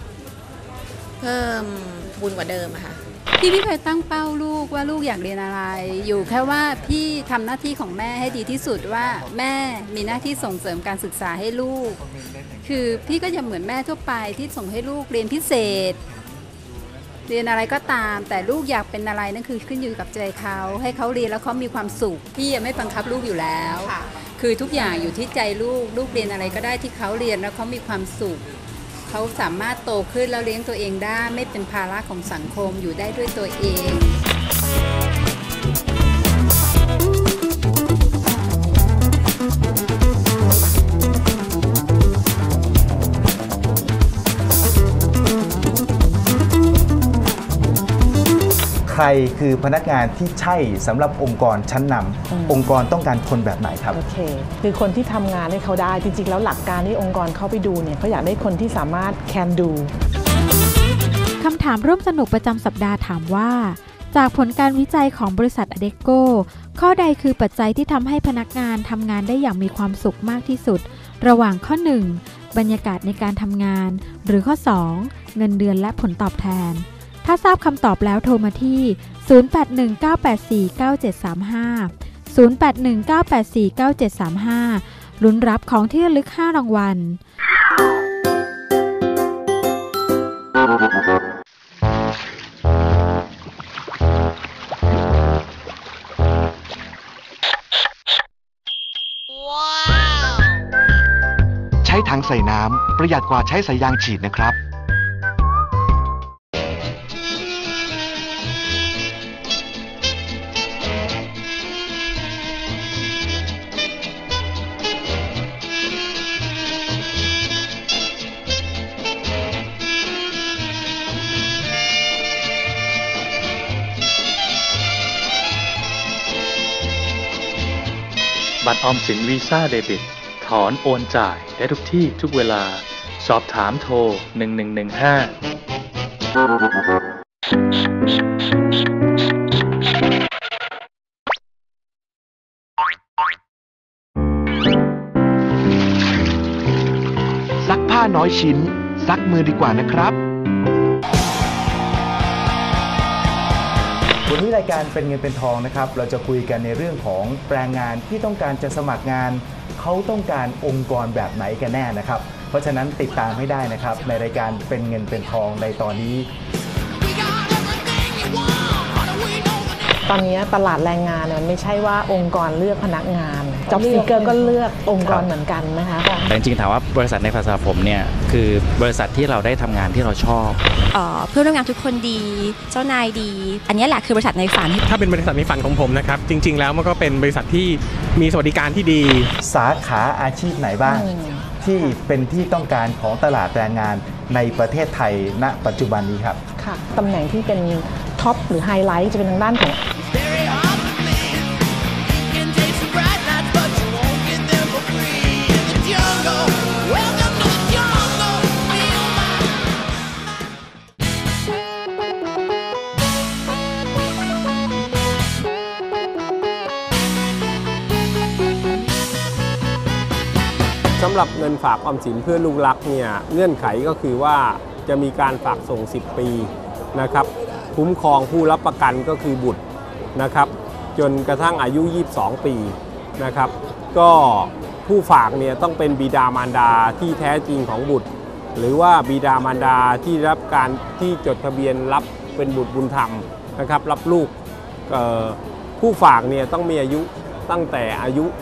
บุญกว่าเดิมอะค่ะพี่เคยตั้งเป้าลูกว่าลูกอยากเรียนอะไรอยู่แค่ว่าพี่ทำหน้าที่ของแม่ให้ดีที่สุดว่าแม่มีหน้าที่ส่งเสริมการศึกษาให้ลูกคือพี่ก็จะเหมือนแม่ทั่วไปที่ส่งให้ลูกเรียนพิเศษเรียนอะไรก็ตามแต่ลูกอยากเป็นอะไรนั่นคือขึ้นอยู่กับใจเขาให้เขาเรียนแล้วเขามีความสุขพี่ไม่บังคับลูกอยู่แล้วคือทุกอย่างอยู่ที่ใจลูกเรียนอะไรก็ได้ที่เขาเรียนแล้วเขามีความสุขเขาสามารถโตขึ้นแล้วเลี้ยงตัวเองได้ไม่เป็นภาระของสังคมอยู่ได้ด้วยตัวเองใครคือพนักงานที่ใช่สำหรับองค์กรชั้นนำองค์กรต้องการคนแบบไหนครับโอเคคือคนที่ทำงานให้เขาได้จริงๆแล้วหลักการที่องค์กรเข้าไปดูเนี่ยเขาอยากได้คนที่สามารถ can do คำถามร่วมสนุกประจำสัปดาห์ถามว่าจากผลการวิจัยของบริษัท Adecco ข้อใดคือปัจจัยที่ทำให้พนักงานทำงานได้อย่างมีความสุขมากที่สุดระหว่างข้อ 1 บรรยากาศในการทำงานหรือข้อ 2 เงินเดือนและผลตอบแทนถ้าทราบคำตอบแล้วโทรมาที่ 0819849735 ลุ้นรับของที่ระลึก5รางวัลใช้ถังใส่น้ำประหยัดกว่าใช้สายยางฉีดนะครับบัตรออมสินวีซ่าเดบิตถอนโอนจ่ายได้ทุกที่ทุกเวลาสอบถามโทร1115 ซักผ้าน้อยชิ้นซักมือดีกว่านะครับวันนี้รายการเป็นเงินเป็นทองนะครับเราจะคุยกันในเรื่องของแปลงงานที่ต้องการจะสมัครงานเขาต้องการองค์กรแบบไหนกันแน่นะครับเพราะฉะนั้นติดตามให้ได้นะครับในรายการเป็นเงินเป็นทองในตอนนี้ตอนนี้ตลาดแรงงานมันไม่ใช่ว่าองค์กรเลือกพนักงาน Job Seeker ก็เลือกองค์กรเหมือนกันนะคะแต่จริงๆถามว่าบริษัทในภาษาผมเนี่ยคือบริษัทที่เราได้ทำงานที่เราชอบเพื่อนร่วมงานทุกคนดีเจ้านายดีอันนี้แหละคือบริษัทในฝันถ้าเป็นบริษัทในฝันของผมนะครับจริงๆแล้วมันก็เป็นบริษัทที่มีสวัสดิการที่ดีสาขาอาชีพไหนบ้างที่เป็นที่ต้องการของตลาดแรงงานในประเทศไทยณปัจจุบันนี้ครับค่ะตำแหน่งที่เป็นท็อปหรือไฮไลท์จะเป็นทางด้านของสำหรับเงินฝากออมสินเพื่อลูกรักเนี่ยเงื่อนไขก็คือว่าจะมีการฝากส่ง10 ปีนะครับคุ้มครองผู้รับประกันก็คือบุตรนะครับจนกระทั่งอายุ22 ปีนะครับก็ผู้ฝากเนี่ยต้องเป็นบิดามารดาที่แท้จริงของบุตรหรือว่าบิดามารดาที่รับการที่จดทะเบียนรับเป็นบุตรบุญธรรมนะครับรับลูกผู้ฝากเนี่ยต้องมีอายุตั้งแต่อายุ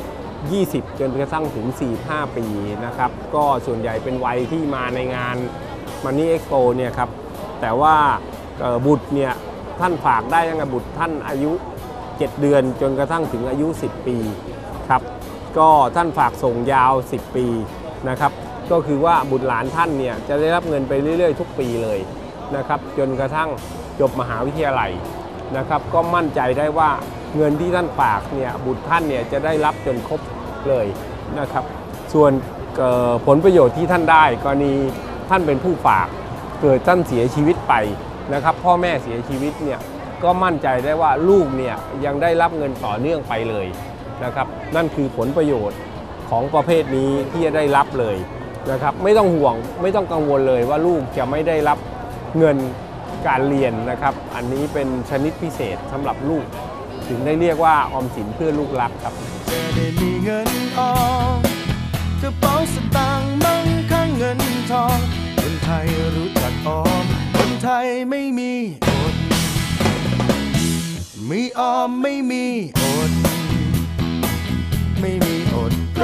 20จนกระทั่งถึง45 ปีนะครับก็ส่วนใหญ่เป็นวัยที่มาในงาน Money Expo เนี่ยครับแต่ว่าบุตรเนี่ยท่านฝากได้ตั้งแต่บุตรท่านอายุ7 เดือนจนกระทั่งถึงอายุ10 ปีครับก็ท่านฝากส่งยาว10 ปีนะครับก็คือว่าบุตรหลานท่านเนี่ยจะได้รับเงินไปเรื่อยๆทุกปีเลยนะครับจนกระทั่งจบมหาวิทยาลัยนะครับก็มั่นใจได้ว่าเงินที่ท่านฝากเนี่ยบุตรท่านเนี่ยจะได้รับจนครบเลยนะครับส่วนผลประโยชน์ที่ท่านได้กรณีท่านเป็นผู้ฝากเกิดท่านเสียชีวิตไปนะครับพ่อแม่เสียชีวิตเนี่ยก็มั่นใจได้ว่าลูกเนี่ยยังได้รับเงินต่อเนื่องไปเลยนะครับนั่นคือผลประโยชน์ของประเภทนี้ที่จะได้รับเลยนะครับไม่ต้องห่วงไม่ต้องกังวลเลยว่าลูกจะไม่ได้รับเงินการเรียนนะครับอันนี้เป็นชนิดพิเศษสำหรับลูกถึงได้เรียกว่าออมสินเพื่อลูกรักครับจะได้มีเงินออมกระเป๋าสตางค์มั่งคั่งเงินทองคนไทยรู้จักออมคนไทยไม่มีอดไม่ออมไม่มีอดไม่มีอด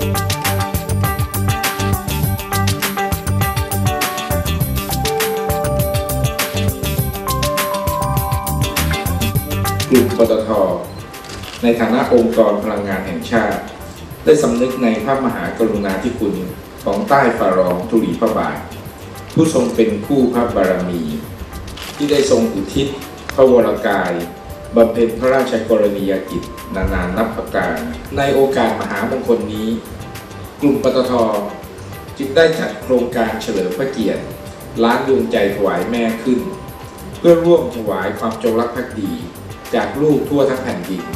กลุ่มปตท.ในฐานะองค์กรพลังงานแห่งชาติได้สำนึกในพระมหากรุณาธิคุณของใต้ฝ่ารองธุลีพระบาทผู้ทรงเป็นคู่พระบารมีที่ได้ทรงอุทิศพระวรกายบำเพ็ญพระราชกรณียกิจนานานับประการในโอกาสมหามงคลนี้กลุ่มปตท.จึงได้จัดโครงการเฉลิมพระเกียรติล้านดวงใจถวายแม่ขึ้นเพื่อร่วมถวายความจงรักภักดีจากลูกทั่วทั้งแผ่นดิน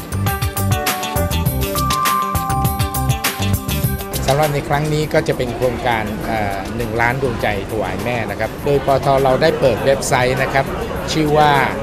สำหรับในครั้งนี้ก็จะเป็นโครงการ1 ล้านดวงใจถวายแม่นะครับโดยปตท.เราได้เปิดเว็บไซต์นะครับชื่อว่า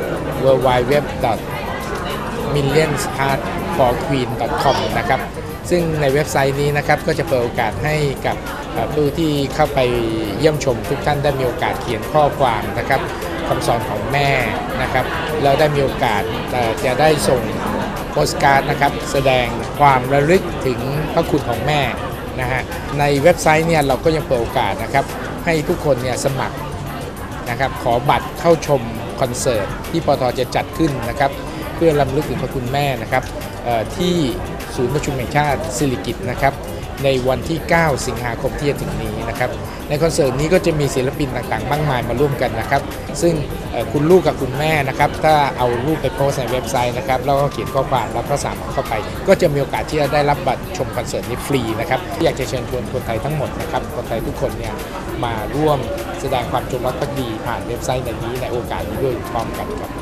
www.millionsheartforqueen.com นะครับซึ่งในเว็บไซต์นี้นะครับก็จะเปิดโอกาสให้กับผู้ที่เข้าไปเยี่ยมชมทุกท่านได้มีโอกาสเขียนข้อความนะครับคำสอนของแม่นะครับแล้วได้มีโอกาสจะได้ส่งโปสการ์ดนะครับแสดงความระลึกถึงพระคุณของแม่นะฮะในเว็บไซต์เนี่ยเราก็ยังเปิดโอกาสนะครับให้ทุกคนเนี่ยสมัครนะครับขอบัตรเข้าชมคอนเสิร์ตที่ปตท.จะจัดขึ้นนะครับเพื่อรำลึกถึงพระคุณแม่นะครับที่ศูนย์ประชุมแห่งชาติสิริกิติ์นะครับในวันที่ 9 สิงหาคมที่จะถึงนี้นะครับในคอนเสิร์ตนี้ก็จะมีศิลปินต่างๆมากมายมาร่วมกันนะครับซึ่งคุณลูกกับคุณแม่นะครับถ้าเอารูปไปโพสในเว็บไซต์นะครับแล้วก็เขียนข้อความแล้วก็สามารถเข้าไปก็จะมีโอกาสที่จะได้รับบัตรชมคอนเสิร์ตนี้ฟรีนะครับอยากจะเชิญชวนคนไทยทั้งหมดนะครับคนไทยทุกคนเนี่ยมาร่วมแสดงความจงรักภักดีผ่านเว็บไซต์นี้ในโอกาสนี้ด้วยพร้อมกันครับ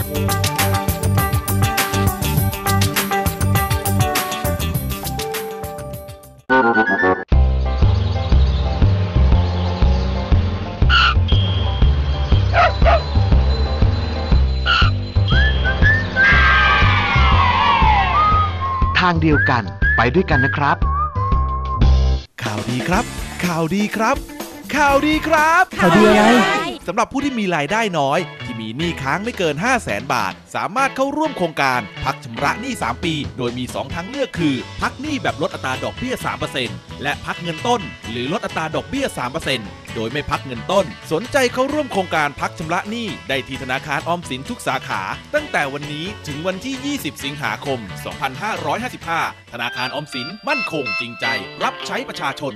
ทางเดียวกันไปด้วยกันนะครับข่าวดีครับข่าวดีครับข่าวดีครับข่าวดีอะไรสำหรับผู้ที่มีรายได้น้อยที่มีหนี้ค้างไม่เกิน 500,000 บาทสามารถเข้าร่วมโครงการพักชำระหนี้3ปีโดยมี2ทางเลือกคือพักหนี้แบบลดอัตราดอกเบี้ย 3% และพักเงินต้นหรือลดอัตราดอกเบี้ย 3% โดยไม่พักเงินต้นสนใจเข้าร่วมโครงการพักชำระหนี้ได้ที่ธนาคารออมสินทุกสาขาตั้งแต่วันนี้ถึงวันที่ 20 สิงหาคม 2555 ธนาคารออมสินมั่นคงจริงใจรับใช้ประชาชน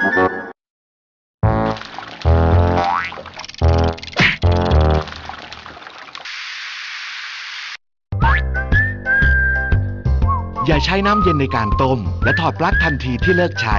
อย่าใช้น้ำเย็นในการต้มและถอดปลั๊กทันทีที่เลิกใช้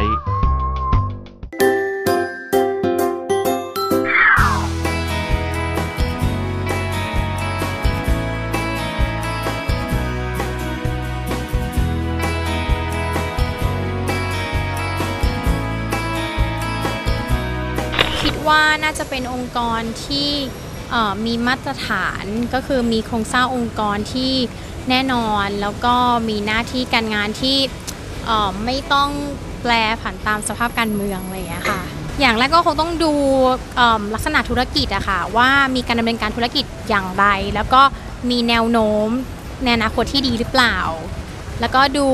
คิดว่าน่าจะเป็นองค์กรที่มีมาตรฐานก็คือมีโครงสร้างองค์กรที่แน่นอนแล้วก็มีหน้าที่การงานที่ไม่ต้องแปรผันตามสภาพการเมืองอะไรอย่างเงี้ยค่ะอย่างแรกก็คงต้องดูลักษณะธุรกิจอะค่ะว่ามีการดำเนินการธุรกิจอย่างไรแล้วก็มีแนวโน้มในอนาคตที่ดีหรือเปล่าแล้วก็ดู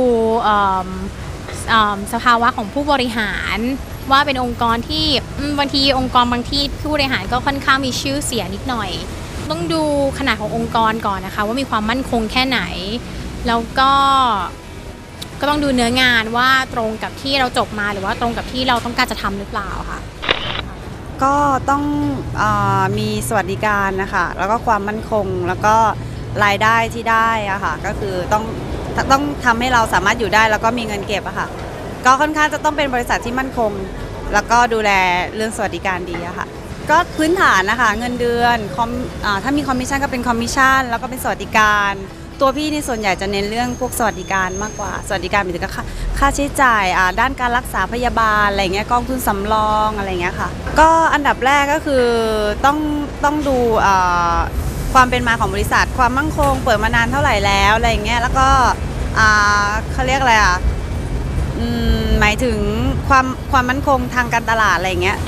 สภาวะของผู้บริหารว่าเป็นองค์กรที่บางทีองค์กรบางที่ผู้บริหารก็ค่อนข้างมีชื่อเสียงนิดหน่อยต้องดูขนาดขององค์กรก่อนนะคะว่ามีความมั่นคงแค่ไหนแล้วก็ต้องดูเนื้องานว่าตรงกับที่เราจบมาหรือว่าตรงกับที่เราต้องการจะทำหรือเปล่าค่ะก็ต้องมีสวัสดิการนะคะแล้วก็ความมั่นคงแล้วก็รายได้ที่ได้อะค่ะก็คือต้องทำให้เราสามารถอยู่ได้แล้วก็มีเงินเก็บอะค่ะก็ค่อนข้างจะต้องเป็นบริษัทที่มั่นคงแล้วก็ดูแลเรื่องสวัสดิการดีอะค่ะก็พื้นฐานนะคะเงินเดือนถ้ามีคอมมิชชั่นก็เป็นคอมมิชชั่นแล้วก็เป็นสวัสดิการตัวพี่ในส่วนใหญ่จะเน้นเรื่องพวกสวัสดิการมากกว่าสวัสดิการหมายถึงค่าใช้จ่ายด้านการรักษาพยาบาลอะไรเงี้ยกองทุนสำรองอะไรเงี้ยค่ะก็อันดับแรกก็คือต้องดูความเป็นมาของบริษัทความมั่นคงเปิดมานานเท่าไหร่แล้วอะไรเงี้ยแล้วก็เขาเรียกอะไรหมายถึงความมั่นคงทางการตลาดอะไรเงี้ย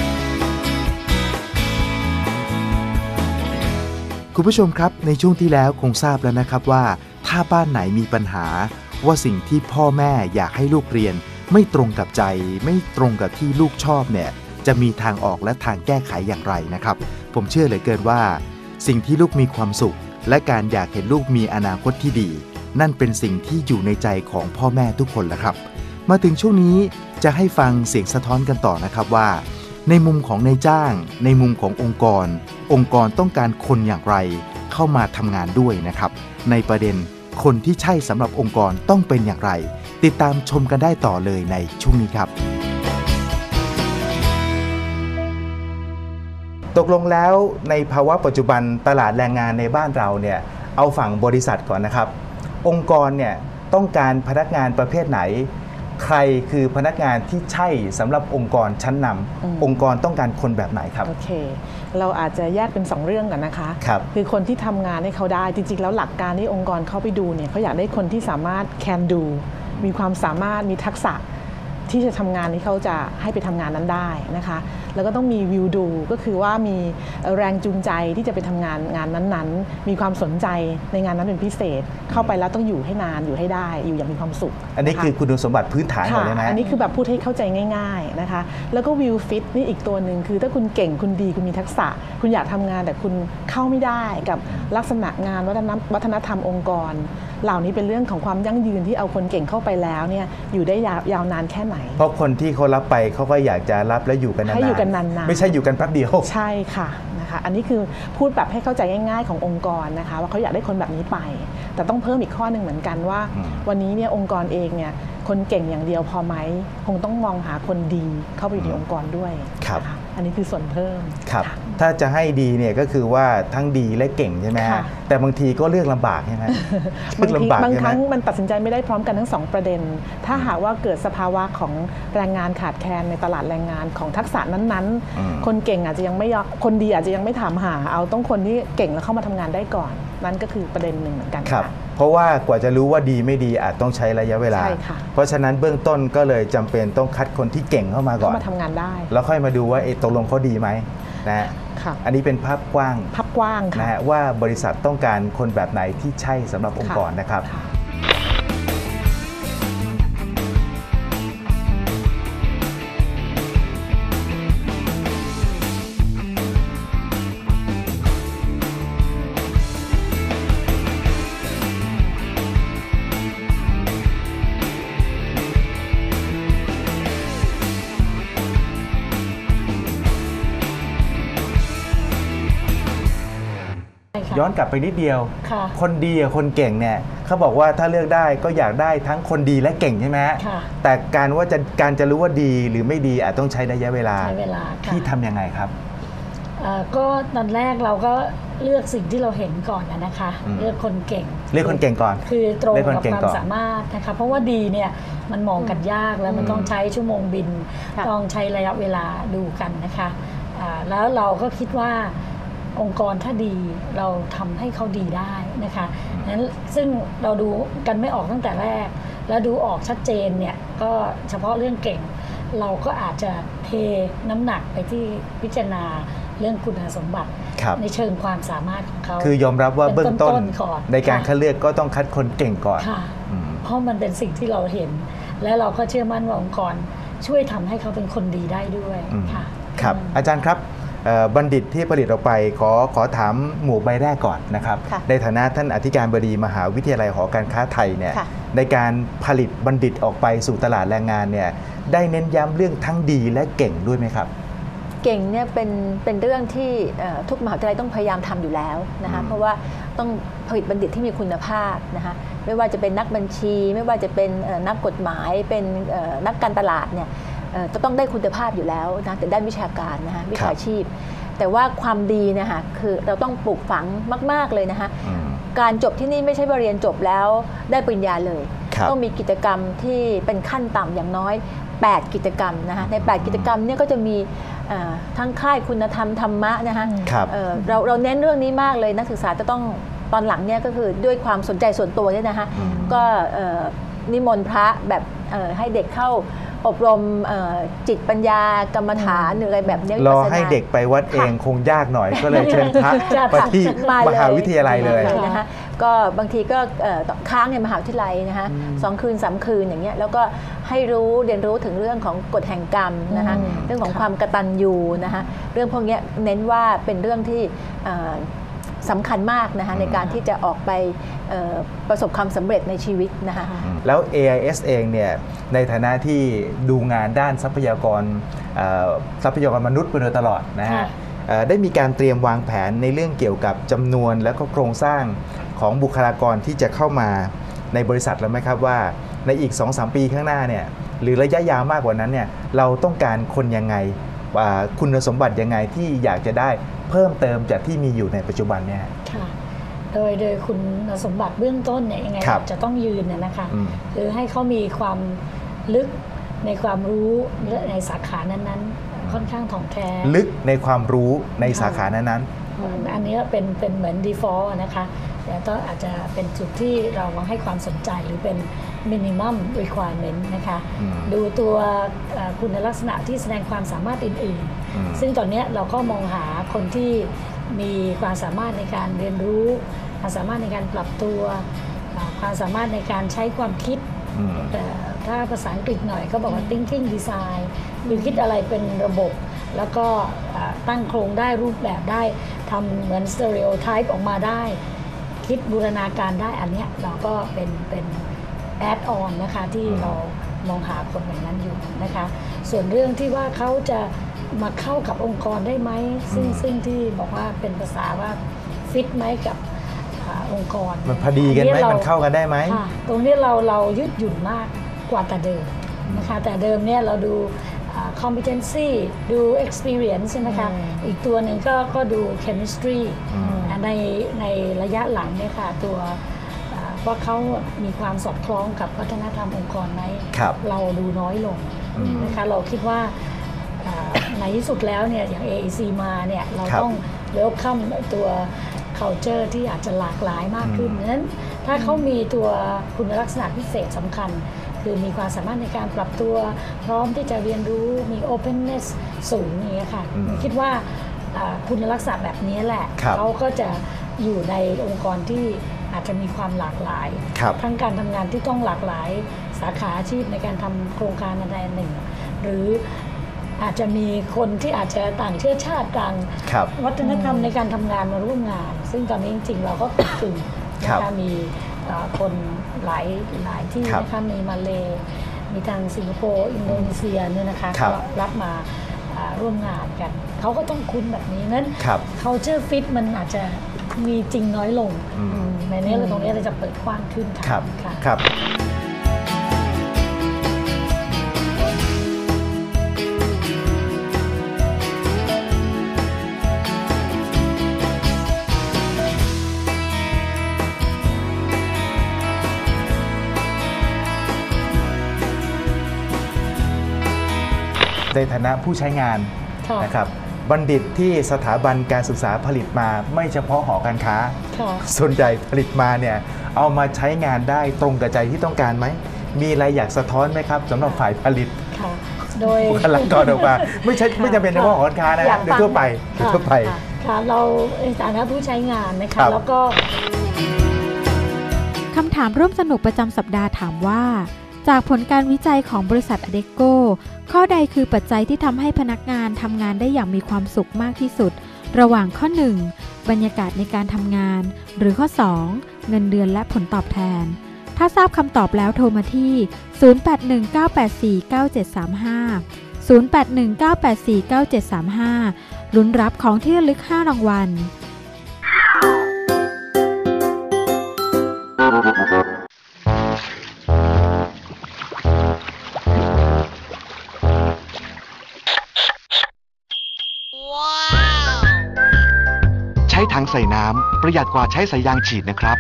คุณผู้ชมครับในช่วงที่แล้วคงทราบแล้วนะครับว่าถ้าบ้านไหนมีปัญหาว่าสิ่งที่พ่อแม่อยากให้ลูกเรียนไม่ตรงกับใจไม่ตรงกับที่ลูกชอบเนี่ยจะมีทางออกและทางแก้ไขอย่างไรนะครับผมเชื่อเหลือเกินว่าสิ่งที่ลูกมีความสุขและการอยากเห็นลูกมีอนาคตที่ดีนั่นเป็นสิ่งที่อยู่ในใจของพ่อแม่ทุกคนแหละครับมาถึงช่วงนี้จะให้ฟังเสียงสะท้อนกันต่อนะครับว่าในมุมของนายจ้างในมุมขององค์กรต้องการคนอย่างไรเข้ามาทำงานด้วยนะครับในประเด็นคนที่ใช่สำหรับองค์กรต้องเป็นอย่างไรติดตามชมกันได้ต่อเลยในช่วงนี้ครับตกลงแล้วในภาวะปัจจุบันตลาดแรงงานในบ้านเราเนี่ยเอาฝั่งบริษัทก่อนนะครับองค์กรเนี่ยต้องการพนักงานประเภทไหนใครคือพนักงานที่ใช่สำหรับองค์กรชั้นนำองค์กรต้องการคนแบบไหนครับโอเคเราอาจจะแยกเป็น2เรื่องกันนะคะคือคนที่ทำงานให้เขาได้จริงๆแล้วหลักการที่องค์กรเข้าไปดูเนี่ยเขาอยากได้คนที่สามารถ can do มีความสามารถมีทักษะที่จะทำงานที่เขาจะให้ไปทำงานนั้นได้นะคะแล้วก็ต้องมีวิวดูก็คือว่ามีแรงจูงใจที่จะไปทำงานนั้นๆมีความสนใจในงานนั้นเป็นพิเศษเข้าไปแล้วต้องอยู่ให้นานอยู่ให้ได้อยู่อย่างมีความสุขอันนี้คือคุณสมบัติพื้นฐานหมดเลยนะอันนี้คือแบบพูดให้เข้าใจง่ายๆนะคะแล้วก็วิวฟิตนี่อีกตัวหนึ่งคือถ้าคุณเก่งคุณดีคุณมีทักษะคุณอยากทำงานแต่คุณเข้าไม่ได้กับลักษณะงานวัฒนธรรมองค์กรเหล่านี้เป็นเรื่องของความยั่งยืนที่เอาคนเก่งเข้าไปแล้วเนี่ยอยู่ได้ยาวนานแค่ไหนเพราะคนที่เขารับไปเขาก็อยากจะรับและอยู่กันนานๆให้อยู่กันนานๆไม่ใช่อยู่กันแป๊บเดียวใช่ค่ะนะคะอันนี้คือพูดแบบให้เข้าใจง่ายๆขององค์กรนะคะว่าเขาอยากได้คนแบบนี้ไปแต่ต้องเพิ่มอีกข้อหนึ่งเหมือนกันว่าวันนี้เนี่ยองค์กรเองเนี่ยคนเก่งอย่างเดียวพอไหมคงต้องมองหาคนดีเข้าไปอยู่ในองค์กรด้วยนะคะอันนี้คือส่วนเพิ่มครับถ้าจะให้ดีเนี่ยก็คือว่าทั้งดีและเก่งใช่ไหมแต่บางทีก็เลือกลำบากใช่ไหมบางครั้งมันตัดสินใจไม่ได้พร้อมกันทั้ง2ประเด็นถ้าหากว่าเกิดสภาวะของแรงงานขาดแคลนในตลาดแรงงานของทักษะนั้นๆคนเก่งอาจจะยังไม่คนดีอาจจะยังไม่ถามหาเอาต้องคนที่เก่งแล้วเข้ามาทำงานได้ก่อนนั่นก็คือประเด็นหนึ่งเหมือนกันครับเพราะว่ากว่าจะรู้ว่าดีไม่ดีอาจต้องใช้ระยะเวลาเพราะฉะนั้นเบื้องต้นก็เลยจำเป็นต้องคัดคนที่เก่งเข้ามาก่อนเข้ามาทำงานได้แล้วค่อยมาดูว่าตกลงเขาดีไหมนะอันนี้เป็นภาพกว้างนะว่าบริษัทต้องการคนแบบไหนที่ใช่สำหรับองค์กรนะครับย้อนกลับไปนิดเดียวคนดีกับคนเก่งเนี่ยเขาบอกว่าถ้าเลือกได้ก็อยากได้ทั้งคนดีและเก่งใช่ไหมแต่การจะรู้ว่าดีหรือไม่ดีอาจต้องใช้ระยะเวลาที่ทำยังไงครับก็ตอนแรกเราก็เลือกสิ่งที่เราเห็นก่อนนะคะเลือกคนเก่งก่อนคือตรงกับความสามารถนะคะเพราะว่าดีเนี่ยมันมองกันยากแล้วมันต้องใช้ชั่วโมงบินต้องใช้ระยะเวลาดูกันนะคะแล้วเราก็คิดว่าองค์กรถ้าดีเราทำให้เขาดีได้นะคะนั้นซึ่งเราดูกันไม่ออกตั้งแต่แรกแล้วดูออกชัดเจนเนี่ยก็เฉพาะเรื่องเก่งเราก็อาจจะเทน้ำหนักไปที่พิจารณาเรื่องคุณสมบัติในเชิงความสามารถของเขาคือยอมรับว่าเบื้องต้นในการคัดเลือกก็ต้องคัดคนเก่งก่อนเพราะมันเป็นสิ่งที่เราเห็นและเราก็เชื่อมั่นว่าองค์กรช่วยทำให้เขาเป็นคนดีได้ด้วยค่ะครับอาจารย์ครับบัณฑิตที่ผลิตออกไปขอถามหมู่ใบแรกก่อนนะครับในฐานะท่านอธิการบดีมหาวิทยาลัยหอการค้าไทยเนี่ยในการผลิตบัณฑิตออกไปสู่ตลาดแรงงานเนี่ยได้เน้นย้ำเรื่องทั้งดีและเก่งด้วยไหมครับเก่งเนี่ยเป็นเรื่องที่ทุกมหาวิทยาลัยต้องพยายามทำอยู่แล้วนะคะเพราะว่าต้องผลิตบัณฑิตที่มีคุณภาพนะคะไม่ว่าจะเป็นนักบัญชีไม่ว่าจะเป็นนักกฎหมายเป็นนักการตลาดเนี่ยจะต้องได้คุณภาพอยู่แล้วนะแต่ด้านวิชาการนะคะวิชาชีพแต่ว่าความดีนะคะคือเราต้องปลูกฝังมากๆเลยนะคะการจบที่นี่ไม่ใช่ว่าเรียนจบแล้วได้ปริญญาเลยต้องมีกิจกรรมที่เป็นขั้นต่ำอย่างน้อย8กิจกรรมนะคะใน8กิจกรรมเนี่ยก็จะมีทั้งค่ายคุณธรรมธรรมะนะคะเราเน้นเรื่องนี้มากเลยนักศึกษาจะต้องตอนหลังเนี่ยก็คือด้วยความสนใจส่วนตัวเนี่ยนะคะก็นิมนต์พระแบบให้เด็กเข้าอบรมจิตปัญญากรรมฐานหรืออะไรแบบนี้รอให้เด็กไปวัดเองคงยากหน่อยก็เลยเชิญพระไปที่มหาวิทยาลัยเลยนะคะก็บางทีก็ค้างในมหาวิทยาลัยนะคะ2 คืน 3 คืนอย่างเงี้ยแล้วก็ให้เรียนรู้ถึงเรื่องของกฎแห่งกรรมนะคะเรื่องของความกตัญญูนะคะเรื่องพวกนี้เน้นว่าเป็นเรื่องที่สำคัญมากนะคะในการที่จะออกไปประสบความสำเร็จในชีวิตนะคะแล้ว AIS เองเนี่ยในฐานะที่ดูงานด้านทรัพยากรมนุษย์มาโดยตลอดนะฮะได้มีการเตรียมวางแผนในเรื่องเกี่ยวกับจำนวนและก็โครงสร้างของบุคลากรที่จะเข้ามาในบริษัทแล้วไหมครับว่าในอีก 2-3 ปีข้างหน้าเนี่ยหรือระยะยาวมากกว่านั้นเนี่ยเราต้องการคนยังไงคุณสมบัติยังไงที่อยากจะได้เพิ่มเติมจากที่มีอยู่ในปัจจุบันเนี่ยค่ะโดยคุณสมบัติเบื้องต้นเนี่ยยังไงจะต้องยืนนะคะคือให้เขามีความลึกในความรู้ในสาขานั้นๆค่อนข้างถ่องแท้ลึกในความรู้ในสาขานั้นๆอันนี้เป็นเหมือน default นะคะแต่ก็อาจจะเป็นจุดที่เราให้ความสนใจหรือเป็น minimum requirement นะคะดูตัวคุณลักษณะที่แสดงความสามารถอื่นๆซึ่งตอนนี้เราก็มองหาคนที่มีความสามารถในการเรียนรู้ความสามารถในการปรับตัวความสามารถในการใช้ความคิดถ้าภาษาอังกฤษหน่อยก็บอกว่า thinking design คือคิดอะไรเป็นระบบแล้วก็ตั้งโครงได้รูปแบบได้ทำเหมือน stereotype ออกมาได้คิดบูรณาการได้อันนี้เราก็เป็นแอดออนนะคะที่เรามองหาคนแบบนั้นอยู่นะคะส่วนเรื่องที่ว่าเขาจะมาเข้ากับองค์กรได้ไหมซึ่งที่บอกว่าเป็นภาษาว่าฟิตไหมกับองค์กรมันพอดีกันไหมมันเข้ากันได้ไหมตรงนี้เรายืดหยุ่นมากกว่าแต่เดิมนะคะแต่เดิมเนี่ยเราดูcompetency ดู experience ใช่ไหมคะอีกตัวหนึ่งก็ดู chemistry ในระยะหลังเนี่ยค่ะตัวว่าเขามีความสอดคล้องกับวัฒนธรรมองค์กรไหมเราดูน้อยลงนะคะเราคิดว่าในที่สุดแล้วเนี่ยอย่าง AEC มาเนี่ยเราต้อง welcome ตัว culture ที่อาจจะหลากหลายมากขึ้นนั้นถ้าเขามีตัวคุณลักษณะพิเศษสำคัญคือมีความสามารถในการปรับตัวพร้อมที่จะเรียนรู้มี openness สูงอย่างนี้ค่ะคิดว่าคุณลักษณะแบบนี้แหละเขาก็จะอยู่ในองค์กรที่อาจจะมีความหลากหลายทั้งการทำงานที่ต้องหลากหลายสาขาอาชีพในการทำโครงการใดหนึ่งหรืออาจจะมีคนที่อาจจะต่างเชื้อชาติต่างวัฒนธรรมในการทำงานมาร่วมงานซึ่งตอนนี้จริงๆเราก็ฝึกนะคะมีคนหลายที่นะคะมีมาเลมีทางสิงคโปร์อินโดนีเซียเนี่ยนะคะก็รับมาร่วมงานกันเขาก็ต้องคุ้นแบบนี้นั้น culture fit มันอาจจะมีจริงน้อยลงในนี้เราตรงนี้เราจะเปิดกว้างขึ้นค่ะในฐานะผู้ใช้งานนะครับบัณฑิตที่สถาบันการศึกษาผลิตมาไม่เฉพาะหอการค้าส่วนใหญ่ผลิตมาเนี่ยเอามาใช้งานได้ตรงกับใจที่ต้องการไหมมีอะไรอยากสะท้อนไหมครับสำหรับฝ่ายผลิตโดยบุคลากรออกมาไม่จำเป็นเฉพาะหอการค้านะโดยทั่วไปค่ะเราในฐานะผู้ใช้งานนะคะแล้วก็คำถามร่วมสนุกประจำสัปดาห์ถามว่าจากผลการวิจัยของบริษัท Adecco ข้อใดคือปัจจัยที่ทำให้พนักงานทำงานได้อย่างมีความสุขมากที่สุดระหว่างข้อ 1 บรรยากาศในการทำงานหรือข้อ 2 เงินเดือนและผลตอบแทนถ้าทราบคำตอบแล้วโทรมาที่ 0819849735 0819849735 ลุ้นรับของที่ระลึก5รางวัลใช้ถังใส่น้ำประหยัดกว่าใช้สายยางฉีดนะครับ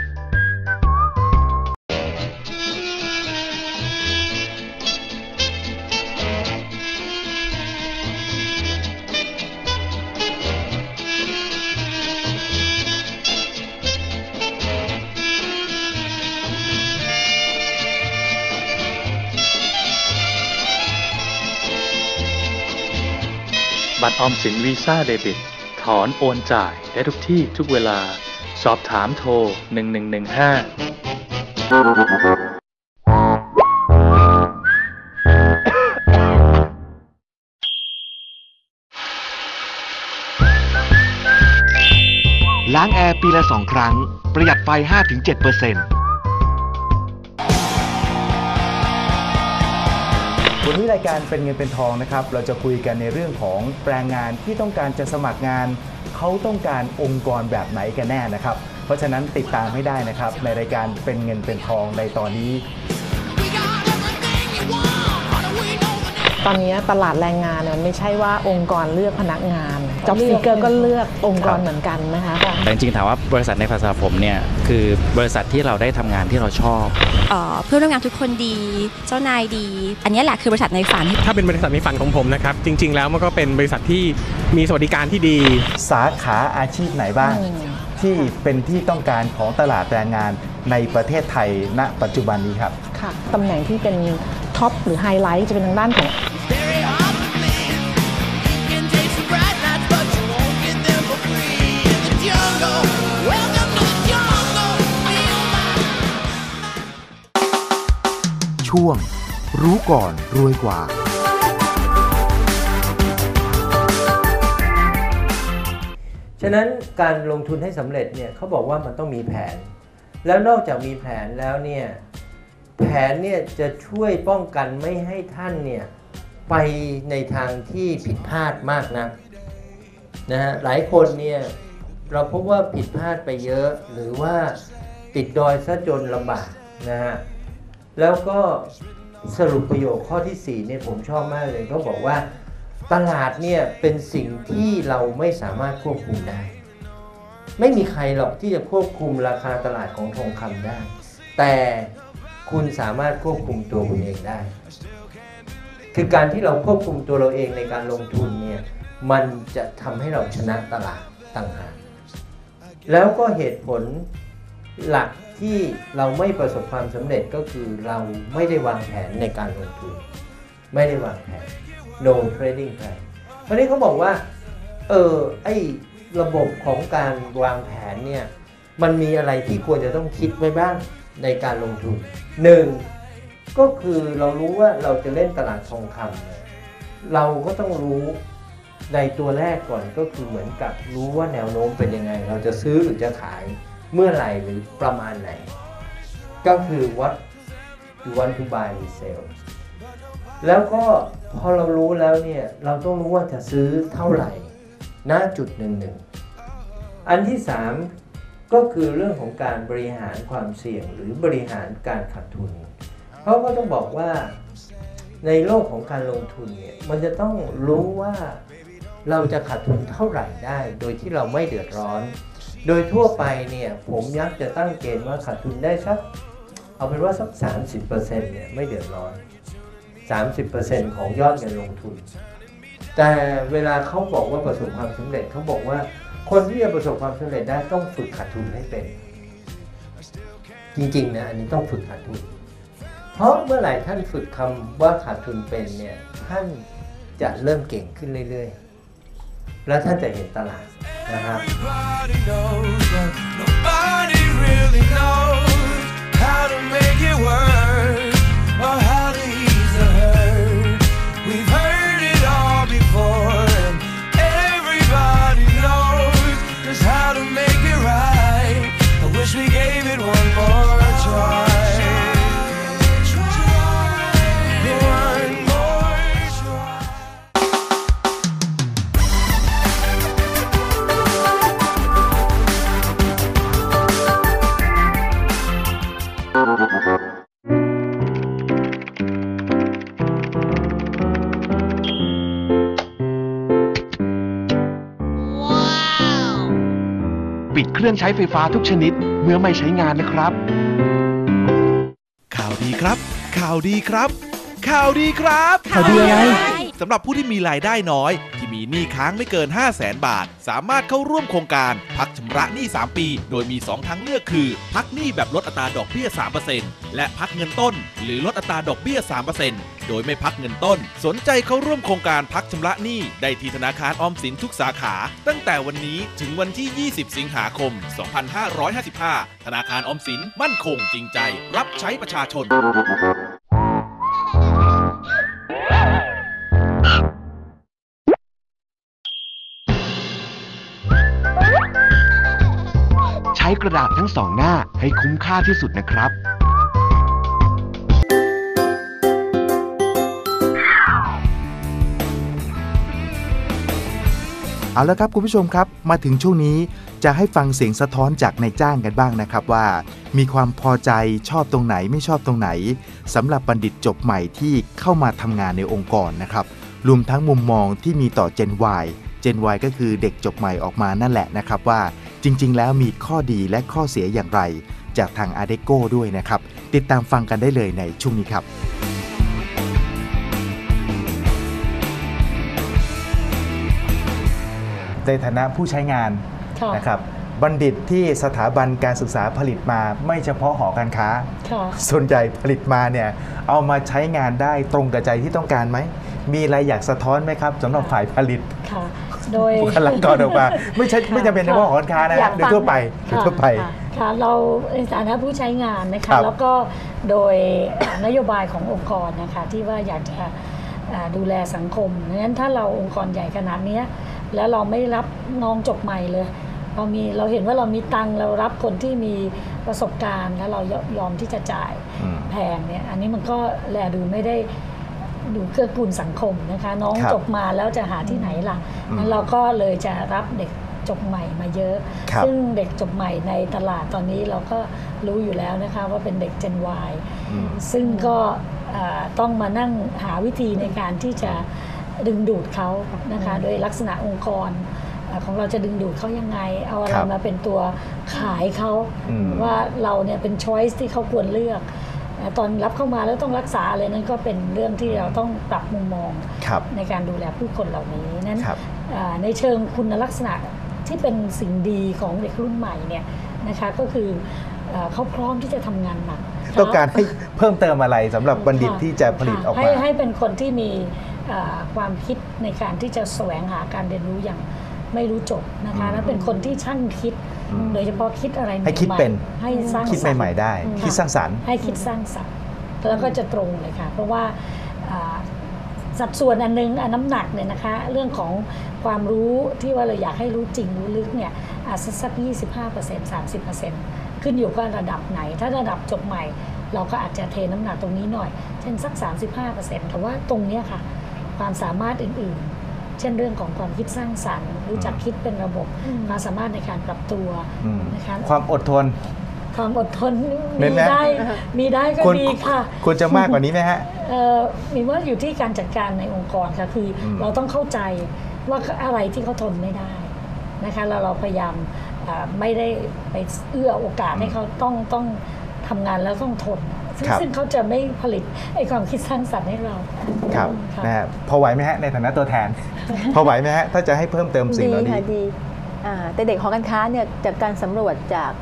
บัตรออมสินวีซ่าเดบิตถอนโอนจ่ายได้ทุกที่ทุกเวลาสอบถามโทร1115 ปีละ 2 ครั้ง ประหยัดไฟ 5-7% วันนี้รายการเป็นเงินเป็นทองนะครับเราจะคุยกันในเรื่องของแปลงงานที่ต้องการจะสมัครงานเขาต้องการองค์กรแบบไหนกันแน่นะครับเพราะฉะนั้นติดตามให้ได้นะครับในรายการเป็นเงินเป็นทองในตอนนี้ตอนนี้ตลาดแรงงานมันไม่ใช่ว่าองค์กรเลือกพนักงาน Job Seeker ก็เลือกองค์กรเหมือนกันนะคะแต่จริงๆถามว่าบริษัทในภาษาผมเนี่ยคือบริษัทที่เราได้ทำงานที่เราชอบเพื่อนร่วมงานทุกคนดีเจ้านายดีอันนี้แหละคือบริษัทในฝันถ้าเป็นบริษัทในฝันของผมนะครับจริงๆแล้วมันก็เป็นบริษัทที่มีสวัสดิการที่ดีสาขาอาชีพไหนบ้างที่เป็นที่ต้องการของตลาดแรงงานในประเทศไทยณปัจจุบันนี้ครับค่ะตำแหน่งที่เป็นท็อปหรือไฮไลท์จะเป็นทางด้านของช่วงรู้ก่อนรวยกว่าฉะนั้นการลงทุนให้สำเร็จเนี่ยเขาบอกว่ามันต้องมีแผนแล้วนอกจากมีแผนแล้วเนี่ยแผนเนี่ยจะช่วยป้องกันไม่ให้ท่านเนี่ยไปในทางที่ผิดพลาดมากนะฮะหลายคนเนี่ยเราพบว่าผิดพลาดไปเยอะหรือว่าติดดอยซะจนลำบากนะฮะแล้วก็สรุปประโยคข้อที่4เนี่ยผมชอบมากเลยเขาบอกว่าตลาดเนี่ยเป็นสิ่งที่เราไม่สามารถควบคุมได้ไม่มีใครหรอกที่จะควบคุมราคาตลาดของทองคำได้แต่คุณสามารถควบคุมตัวคุณเองได้คือการที่เราควบคุมตัวเราเองในการลงทุนเนี่ยมันจะทำให้เราชนะตลาดต่างหากแล้วก็เหตุผลหลักที่เราไม่ประสบความสำเร็จก็คือเราไม่ได้วางแผนในการลงทุนไม่ได้วางแผน no trading plan เพราะนี้เขาบอกว่าไอ้ระบบของการวางแผนเนี่ยมันมีอะไรที่ควรจะต้องคิดไว้บ้างในการลงทุน1ก็คือเรารู้ว่าเราจะเล่นตลาดทองคำเราก็ต้องรู้ในตัวแรกก่อนก็คือเหมือนกับรู้ว่าแนวโน้มเป็นยังไงเราจะซื้อหรือจะขายเมื่อไหร่หรือประมาณไหนก็คือ what you want to buy or sell แล้วก็พอเรารู้แล้วเนี่ยเราต้องรู้ว่าจะซื้อเท่าไหร่ณจุดหนึ่งอันที่3ก็คือเรื่องของการบริหารความเสี่ยงหรือบริหารการขาดทุนเขาก็ต้องบอกว่าในโลกของการลงทุนเนี่ยมันจะต้องรู้ว่าเราจะขาดทุนเท่าไหร่ได้โดยที่เราไม่เดือดร้อนโดยทั่วไปเนี่ยผมยักจะตั้งเกณฑ์ว่าขาดทุนได้สักเอาเป็นว่าสัก 30% เนี่ยไม่เดือดร้อน 30% ของยอดเงินลงทุนแต่เวลาเขาบอกว่าประสบความสำเร็จเขาบอกว่าคนที่จะประสบความสำเร็จได้ต้องฝึกขาดทุนให้เป็นจริงๆนะอันนี้ต้องฝึกขาดทุนเพราะเมื่อไหร่ท่านฝึกคำว่าขาดทุนเป็นเนี่ยท่านจะเริ่มเก่งขึ้นเรื่อยๆแล้วท่านจะเห็นตลาดนะครับปิดเครื่องใช้ไฟฟ้าทุกชนิดเมื่อไม่ใช้งานนะครับข่าวดีครับข่าวดีครับข่าวดีครับข่าวดีอะไรสำหรับผู้ที่มีรายได้น้อยที่มีหนี้ค้างไม่เกิน 500,000 บาทสามารถเข้าร่วมโครงการพักชำระหนี้3ปีโดยมี2ทางเลือกคือพักหนี้แบบลดอัตราดอกเบี้ย 3% และพักเงินต้นหรือลดอัตราดอกเบี้ย 3% โดยไม่พักเงินต้นสนใจเข้าร่วมโครงการพักชำระหนี้ได้ที่ธนาคารออมสินทุกสาขาตั้งแต่วันนี้ถึงวันที่ 20 สิงหาคม 2555 ธนาคารออมสินมั่นคงจริงใจรับใช้ประชาชนกระดาษทั้งสองหน้าให้คุ้มค่าที่สุดนะครับเอาละครับคุณผู้ชมครับมาถึงช่วงนี้จะให้ฟังเสียงสะท้อนจากนายจ้างกันบ้างนะครับว่ามีความพอใจชอบตรงไหนไม่ชอบตรงไหนสำหรับบัณฑิตจบใหม่ที่เข้ามาทำงานในองค์กรนะครับรวมทั้งมุมมองที่มีต่อ Gen Y Gen Y ก็คือเด็กจบใหม่ออกมานั่นแหละนะครับว่าจริงๆแล้วมีข้อดีและข้อเสียอย่างไรจากทาง Adecco ด้วยนะครับติดตามฟังกันได้เลยในช่วงนี้ครับในฐานะผู้ใช้งานนะครับบัณฑิตที่สถาบันการศึกษาผลิตมาไม่เฉพาะหอการค้าส่วนใหญ่ผลิตมาเนี่ยเอามาใช้งานได้ตรงกับใจที่ต้องการไหมมีอะไรอยากสะท้อนไหมครับสำหรับฝ่ายผลิตโดยบุคลากรออกมาไม่จำเป็นเฉพาะหอการค้านะโดยทั่วไปค่ะเราในฐานะผู้ใช้งานนะคะแล้วก็โดยนโยบายขององค์กรนะคะที่ว่าอยากจะดูแลสังคมดังนั้นถ้าเราองค์กรใหญ่ขนาดนี้แล้วเราไม่รับน้องจบใหม่เลยเราเห็นว่าเรามีตังค์เรารับคนที่มีประสบการณ์แล้วเรายอมที่จะจ่ายแพงเนี่ยอันนี้มันก็แลดูไม่ได้ดูเกื้อกูลสังคมนะคะน้องจบมาแล้วจะหาที่ไหนล่ะนั้นเราก็เลยจะรับเด็กจบใหม่มาเยอะซึ่งเด็กจบใหม่ในตลาดตอนนี้เราก็รู้อยู่แล้วนะคะว่าเป็นเด็ก Gen Y ซึ่งก็ต้องมานั่งหาวิธีในการที่จะดึงดูดเขานะคะโดยลักษณะองค์กรของเราจะดึงดูดเขายังไงเอาอะไรมาเป็นตัวขายเขาว่าเราเนี่ยเป็นช้อยส์ที่เขาควรเลือกตอนรับเข้ามาแล้วต้องรักษาอะไรนั้นก็เป็นเรื่องที่เราต้องปรับมุมมองในการดูแลผู้คนเหล่านี้นั้นในเชิงคุณลักษณะที่เป็นสิ่งดีของเด็กรุ่นใหม่เนี่ยนะคะก็คือเขาพร้อมที่จะทำงานหนักต้องการให้เพิ่มเติมอะไรสำหรับบัณฑิตที่จะผลิตออกมาให้เป็นคนที่มีความคิดในการที่จะแสวงหาการเรียนรู้อย่างไม่รู้จบนะคะและเป็นคนที่ช่างคิดโดยเฉพาะคิดอะไรใหม่ให้คิดเป็นให้สร้างคิดใหม่ๆได้คิดสร้างสรรค์ให้คิดสร้างสรรค์แล้วก็จะตรงเลยค่ะเพราะว่าสัดส่วนอันนึงน้ำหนักเนี่ยนะคะเรื่องของความรู้ที่ว่าเราอยากให้รู้จริงรู้ลึกเนี่ยอาจจะสัก 25% 30% ขึ้นอยู่กับระดับไหนถ้าระดับจบใหม่เราก็อาจจะเทน้ำหนักตรงนี้หน่อยเช่นสัก 35% แต่ว่าตรงนี้ค่ะความสามารถอื่นๆเช่นเรื่องของความคิดสร้างสรรค์รู้จักคิดเป็นระบบความสามารถในการปรับตัวนะคะความอดทนมีได้ก็ดีค่ะควรจะมากกว่านี้ไหมฮะมีว่าอยู่ที่การจัดการในองค์กรค่ะคือเราต้องเข้าใจว่าอะไรที่เขาทนไม่ได้นะคะแล้วเราพยายามไม่ได้ไปเอื้อโอกาสให้เขาต้องทำงานแล้วต้องทนซึ่งเขาจะไม่ผลิตไอ้ความคิดสร้างสรรค์ให้เราครับนะฮะพอไหวไหมฮะในฐานะตัวแทนพอไหวไหมฮะถ้าจะให้เพิ่มเติมสิ่งเหล่านี้ดีแต่เด็กหอการค้าเนี่ยจากการสำรวจจาก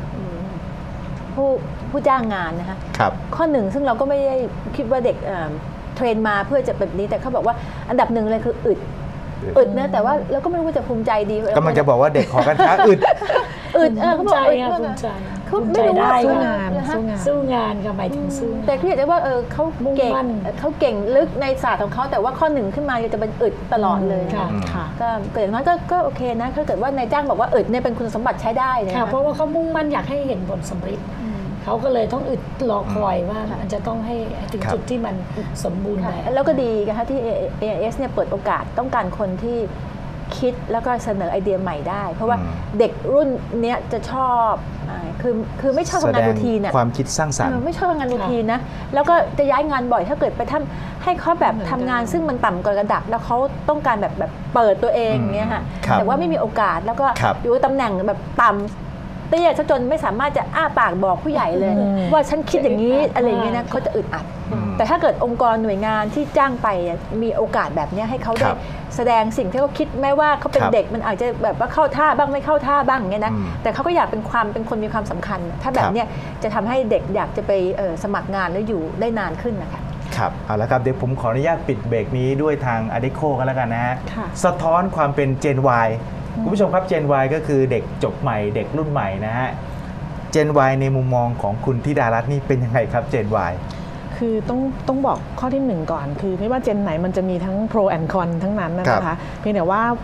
ผู้จ้างงานนะคะข้อหนึ่งซึ่งเราก็ไม่ได้คิดว่าเด็กเทรนมาเพื่อจะแบบนี้แต่เขาบอกว่าอันดับหนึ่งเลยคืออึดนะแต่ว่าเราก็ไม่รู้ว่าจะภูมิใจดีกำลังจะบอกว่าเด็กหอการค้าอึดเขาบอกภูมิใจเขาไม่รู้ว่าสู้งานกับหมายถึงสู้แต่เขาอยากจะว่าเขาเก่งลึกในศาสตร์ของเขาแต่ว่าข้อหนึ่งขึ้นมาจะเป็นอึดตลอดเลยก็เกิดมาก็โอเคนะถ้าเกิดว่านายจ้างบอกว่าอึดเนี่ยเป็นคุณสมบัติใช้ได้เลยเพราะว่าเขามุ่งมั่นอยากให้เห็นผลสำเร็จเขาก็เลยต้องอึดรอคอยว่ามันจะต้องให้ถึงจุดที่มันสมบูรณ์แล้วก็ดีนะคะที่ AIS เนี่ยเปิดโอกาสต้องการคนที่คิดแล้วก็เสนอไอเดียใหม่ได้เพราะว่าเด็กรุ่นนี้จะชอบคือไม่ชอบทำงานรูทีนความคิดสร้างสรรค์ไม่ชอบทำงานรูทีนนะแล้วก็จะย้ายงานบ่อยถ้าเกิดไปให้เขาแบบทำงานซึ่งมันต่ำกว่าระดับแล้วเขาต้องการแบบเปิดตัวเองเนี่ยค่ะแต่ว่าไม่มีโอกาสแล้วก็อยู่ตำแหน่งแบบต่ำเตี้ยซะจนไม่สามารถจะอ้าปากบอกผู้ใหญ่เลยว่าฉันคิดอย่างนี้อะไรอย่างนี้นะเขาจะอึดอัดแต่ถ้าเกิดองค์กรหน่วยงานที่จ้างไปมีโอกาสแบบนี้ให้เขาได้แสดงสิ่งที่เขาคิดแม้ว่าเขาเป็นเด็กมันอาจจะแบบว่าเข้าท่าบ้างไม่เข้าท่าบ้างอย่างเงี้ยนะแต่เขาก็อยากเป็นคนมีความสำคัญถ้าแบบนี้จะทำให้เด็กอยากจะไปสมัครงานแล้วอยู่ได้นานขึ้นนะคะครับเอาละครับเดี๋ยวผมขออนุญาตปิดเบรกนี้ด้วยทาง Adecco กันแล้วกันนะฮะสะท้อนความเป็น Gen Yคุณผู้ชมครับ Gen Y ก็คือเด็กจบใหม่เด็กรุ่นใหม่นะฮะ Gen Y ในมุมมองของคุณธิดารัตน์นี่เป็นยังไงครับ Gen Y คือต้องบอกข้อที่1ก่อนคือไม่ว่าเจนไหนมันจะมีทั้ง pro and con ทั้งนั้นนะคะเพียงแต่ว่า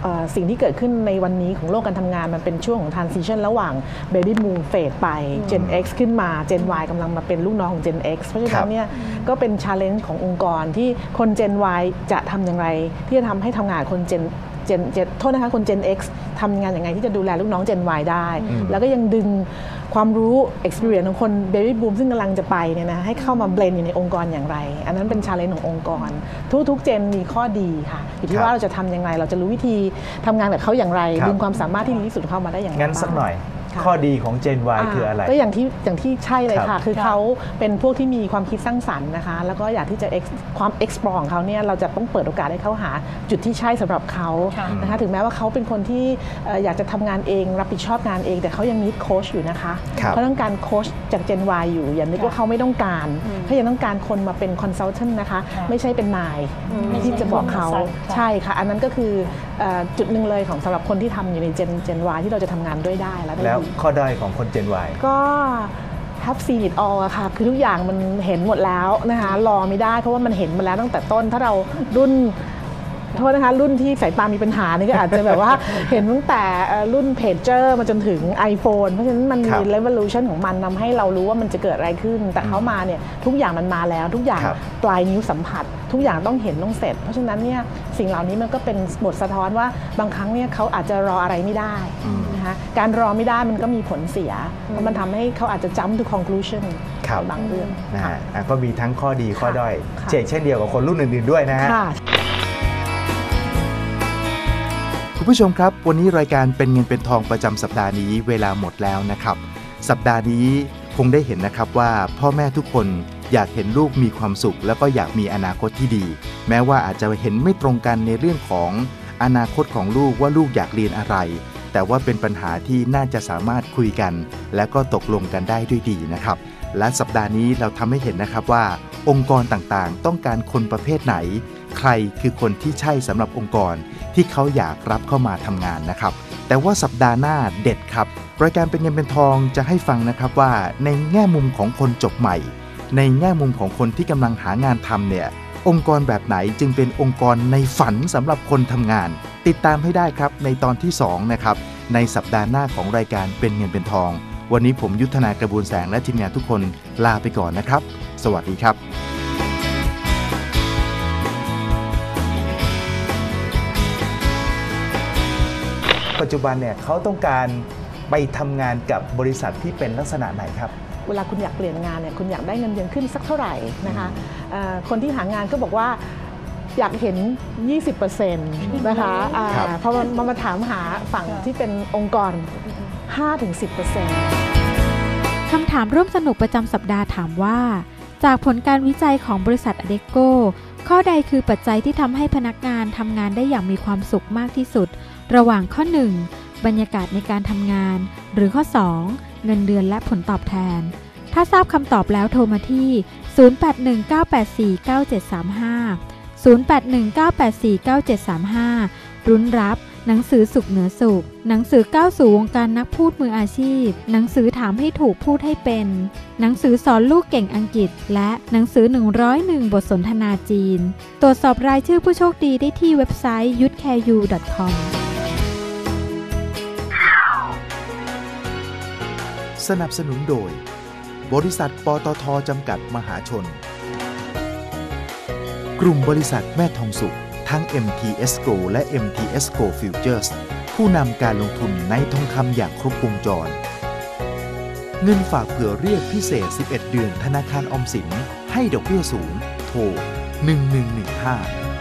สิ่งที่เกิดขึ้นในวันนี้ของโลกการทำงานมันเป็นช่วงของ transition ระหว่าง baby boom fade ไป Gen X ขึ้นมา Gen Y กำลังมาเป็นลูกน้องของ Gen X เพราะฉะนั้นเนี่ยก็เป็น challenge ขององค์กรที่คน Gen Y จะทำอย่างไรที่จะทำให้ทำงานคน โทษนะคะคน Gen X ทำงานอย่างไรที่จะดูแลลูกน้อง Gen Y ได้แล้วก็ยังดึงความรู้ experience ของคน baby boom ซึ่งกำลังจะไปเนี่ยนะให้เข้ามา blend อยู่ในองค์กรอย่างไรอันนั้นเป็น challenge ขององค์กรทุกเจนมีข้อดีค่ะอยู่ที่ว่าเราจะทำอย่างไรเราจะรู้วิธีทำงานกับเขาอย่างไรดึงความสามารถที่ดีที่สุดเข้ามาได้อย่างไรงั้นสักหน่อยข้อดีของ Gen Y คืออะไรก็อย่างที่ใช่เลยค่ะคือเขาเป็นพวกที่มีความคิดสร้างสรรค์นะคะแล้วก็อยากที่จะความ explore ของเขาเนี่ยเราจะต้องเปิดโอกาสให้เขาหาจุดที่ใช่สำหรับเขานะคะถึงแม้ว่าเขาเป็นคนที่อยากจะทำงานเองรับผิดชอบงานเองแต่เขายังมีโค้ชอยู่นะคะเขาต้องการโค้ชจาก Gen Y อยู่อย่านึกว่าเขาไม่ต้องการเขายังต้องการคนมาเป็น consultant นะคะไม่ใช่เป็นนายที่จะบอกเขาใช่ค่ะอันนั้นก็คือจุดหนึ่งเลยของสำหรับคนที่ทำอยู่ใน Gen Y ที่เราจะทำงานด้วยได้แล้วข้อด้อยของคน Gen Y ก็ have seen it all อะค่ะคือทุกอย่างมันเห็นหมดแล้วนะคะรอไม่ได้เพราะว่ามันเห็นมาแล้วตั้งแต่ต้นถ้าเรารุ่นโทษนะคะรุ่นที่สายตามีปัญหานี่ก็อาจจะแบบว่า เห็นตั้งแต่รุ่นเพจเจอร์มาจนถึง iPhone เพราะฉะนั้นมันมี revolution ของมันทำให้เรารู้ว่ามันจะเกิดอะไรขึ้นแต่เขามาเนี่ยทุกอย่างมันมาแล้วทุกอย่างปลายนิ้วสัมผัสทุกอย่างต้องเห็นต้องเสร็จเพราะฉะนั้นเนี่ยสิ่งเหล่านี้มันก็เป็นบทสะท้อนว่าบางครั้งเนี่ยเขาอาจจะรออะไรไม่ได้นะคะการรอไม่ได้มันก็มีผลเสียเพราะมันทำให้เขาอาจจะ jump to conclusion ในบางเรื่องก็มีทั้งข้อดีข้อด้อยเช่นเดียวกับคนรุ่นอื่นๆด้วยนะฮะคุณผู้ชมครับวันนี้รายการเป็นเงินเป็นทองประจำสัปดาห์นี้เวลาหมดแล้วนะครับสัปดาห์นี้คงได้เห็นนะครับว่าพ่อแม่ทุกคนอยากเห็นลูกมีความสุขแล้วก็อยากมีอนาคตที่ดีแม้ว่าอาจจะเห็นไม่ตรงกันในเรื่องของอนาคตของลูกว่าลูกอยากเรียนอะไรแต่ว่าเป็นปัญหาที่น่าจะสามารถคุยกันและก็ตกลงกันได้ด้วยดีนะครับและสัปดาห์นี้เราทำให้เห็นนะครับว่าองค์กรต่างๆต้องการคนประเภทไหนใครคือคนที่ใช่สำหรับองค์กรที่เขาอยากรับเข้ามาทำงานนะครับแต่ว่าสัปดาห์หน้าเด็ดครับรายการเป็นเงินเป็นทองจะให้ฟังนะครับว่าในแง่มุมของคนจบใหม่ในแง่มุมของคนที่กำลังหางานทำเนี่ยองค์กรแบบไหนจึงเป็นองค์กรในฝันสำหรับคนทำงานติดตามให้ได้ครับในตอนที่2นะครับในสัปดาห์หน้าของรายการเป็นเงินเป็นทองวันนี้ผมยุทธนากระบวนแสงและทีมงานทุกคนลาไปก่อนนะครับสวัสดีครับปัจจุบันเนี่ยเขาต้องการไปทำงานกับบริษัทที่เป็นลักษณะไหนครับเวลาคุณอยากเปลี่ยนงานเนี่ยคุณอยากได้เงินเดือนขึ้นสักเท่าไหร่นะคะคนที่หางานก็บอกว่าอยากเห็น 20% นะคะพอมาถามหาฝั่งที่เป็นองค์กร 5-10% คำถามร่วมสนุกประจำสัปดาห์ถามว่าจากผลการวิจัยของบริษัทอเดโกข้อใดคือปัจจัยที่ทำให้พนักงานทำงานได้อย่างมีความสุขมากที่สุดระหว่างข้อ 1 บรรยากาศในการทำงานหรือข้อ 2 เงินเดือนและผลตอบแทนถ้าทราบคำตอบแล้วโทรมาที่ 0819849735 0819849735 รุ้นรับหนังสือสุขเหนือสุขหนังสือก้าวสู่วงการนักพูดมืออาชีพหนังสือถามให้ถูกพูดให้เป็นหนังสือสอนลูกเก่งอังกฤษและหนังสือ101บทสนทนาจีนตรวจสอบรายชื่อผู้โชคดีได้ที่เว็บไซต์ yutcareyu.com สนับสนุนโดยบริษัทปตท.จำกัดมหาชนกลุ่มบริษัทแม่ทองสุขทั้ง MTS GO และ MTS GO Futures ผู้นำการลงทุนในทองคำอย่างครบวงจรเงินฝากเผื่อเรียกพิเศษ11 เดือนธนาคารออมสินให้ดอกเบี้ยสูงโทร1115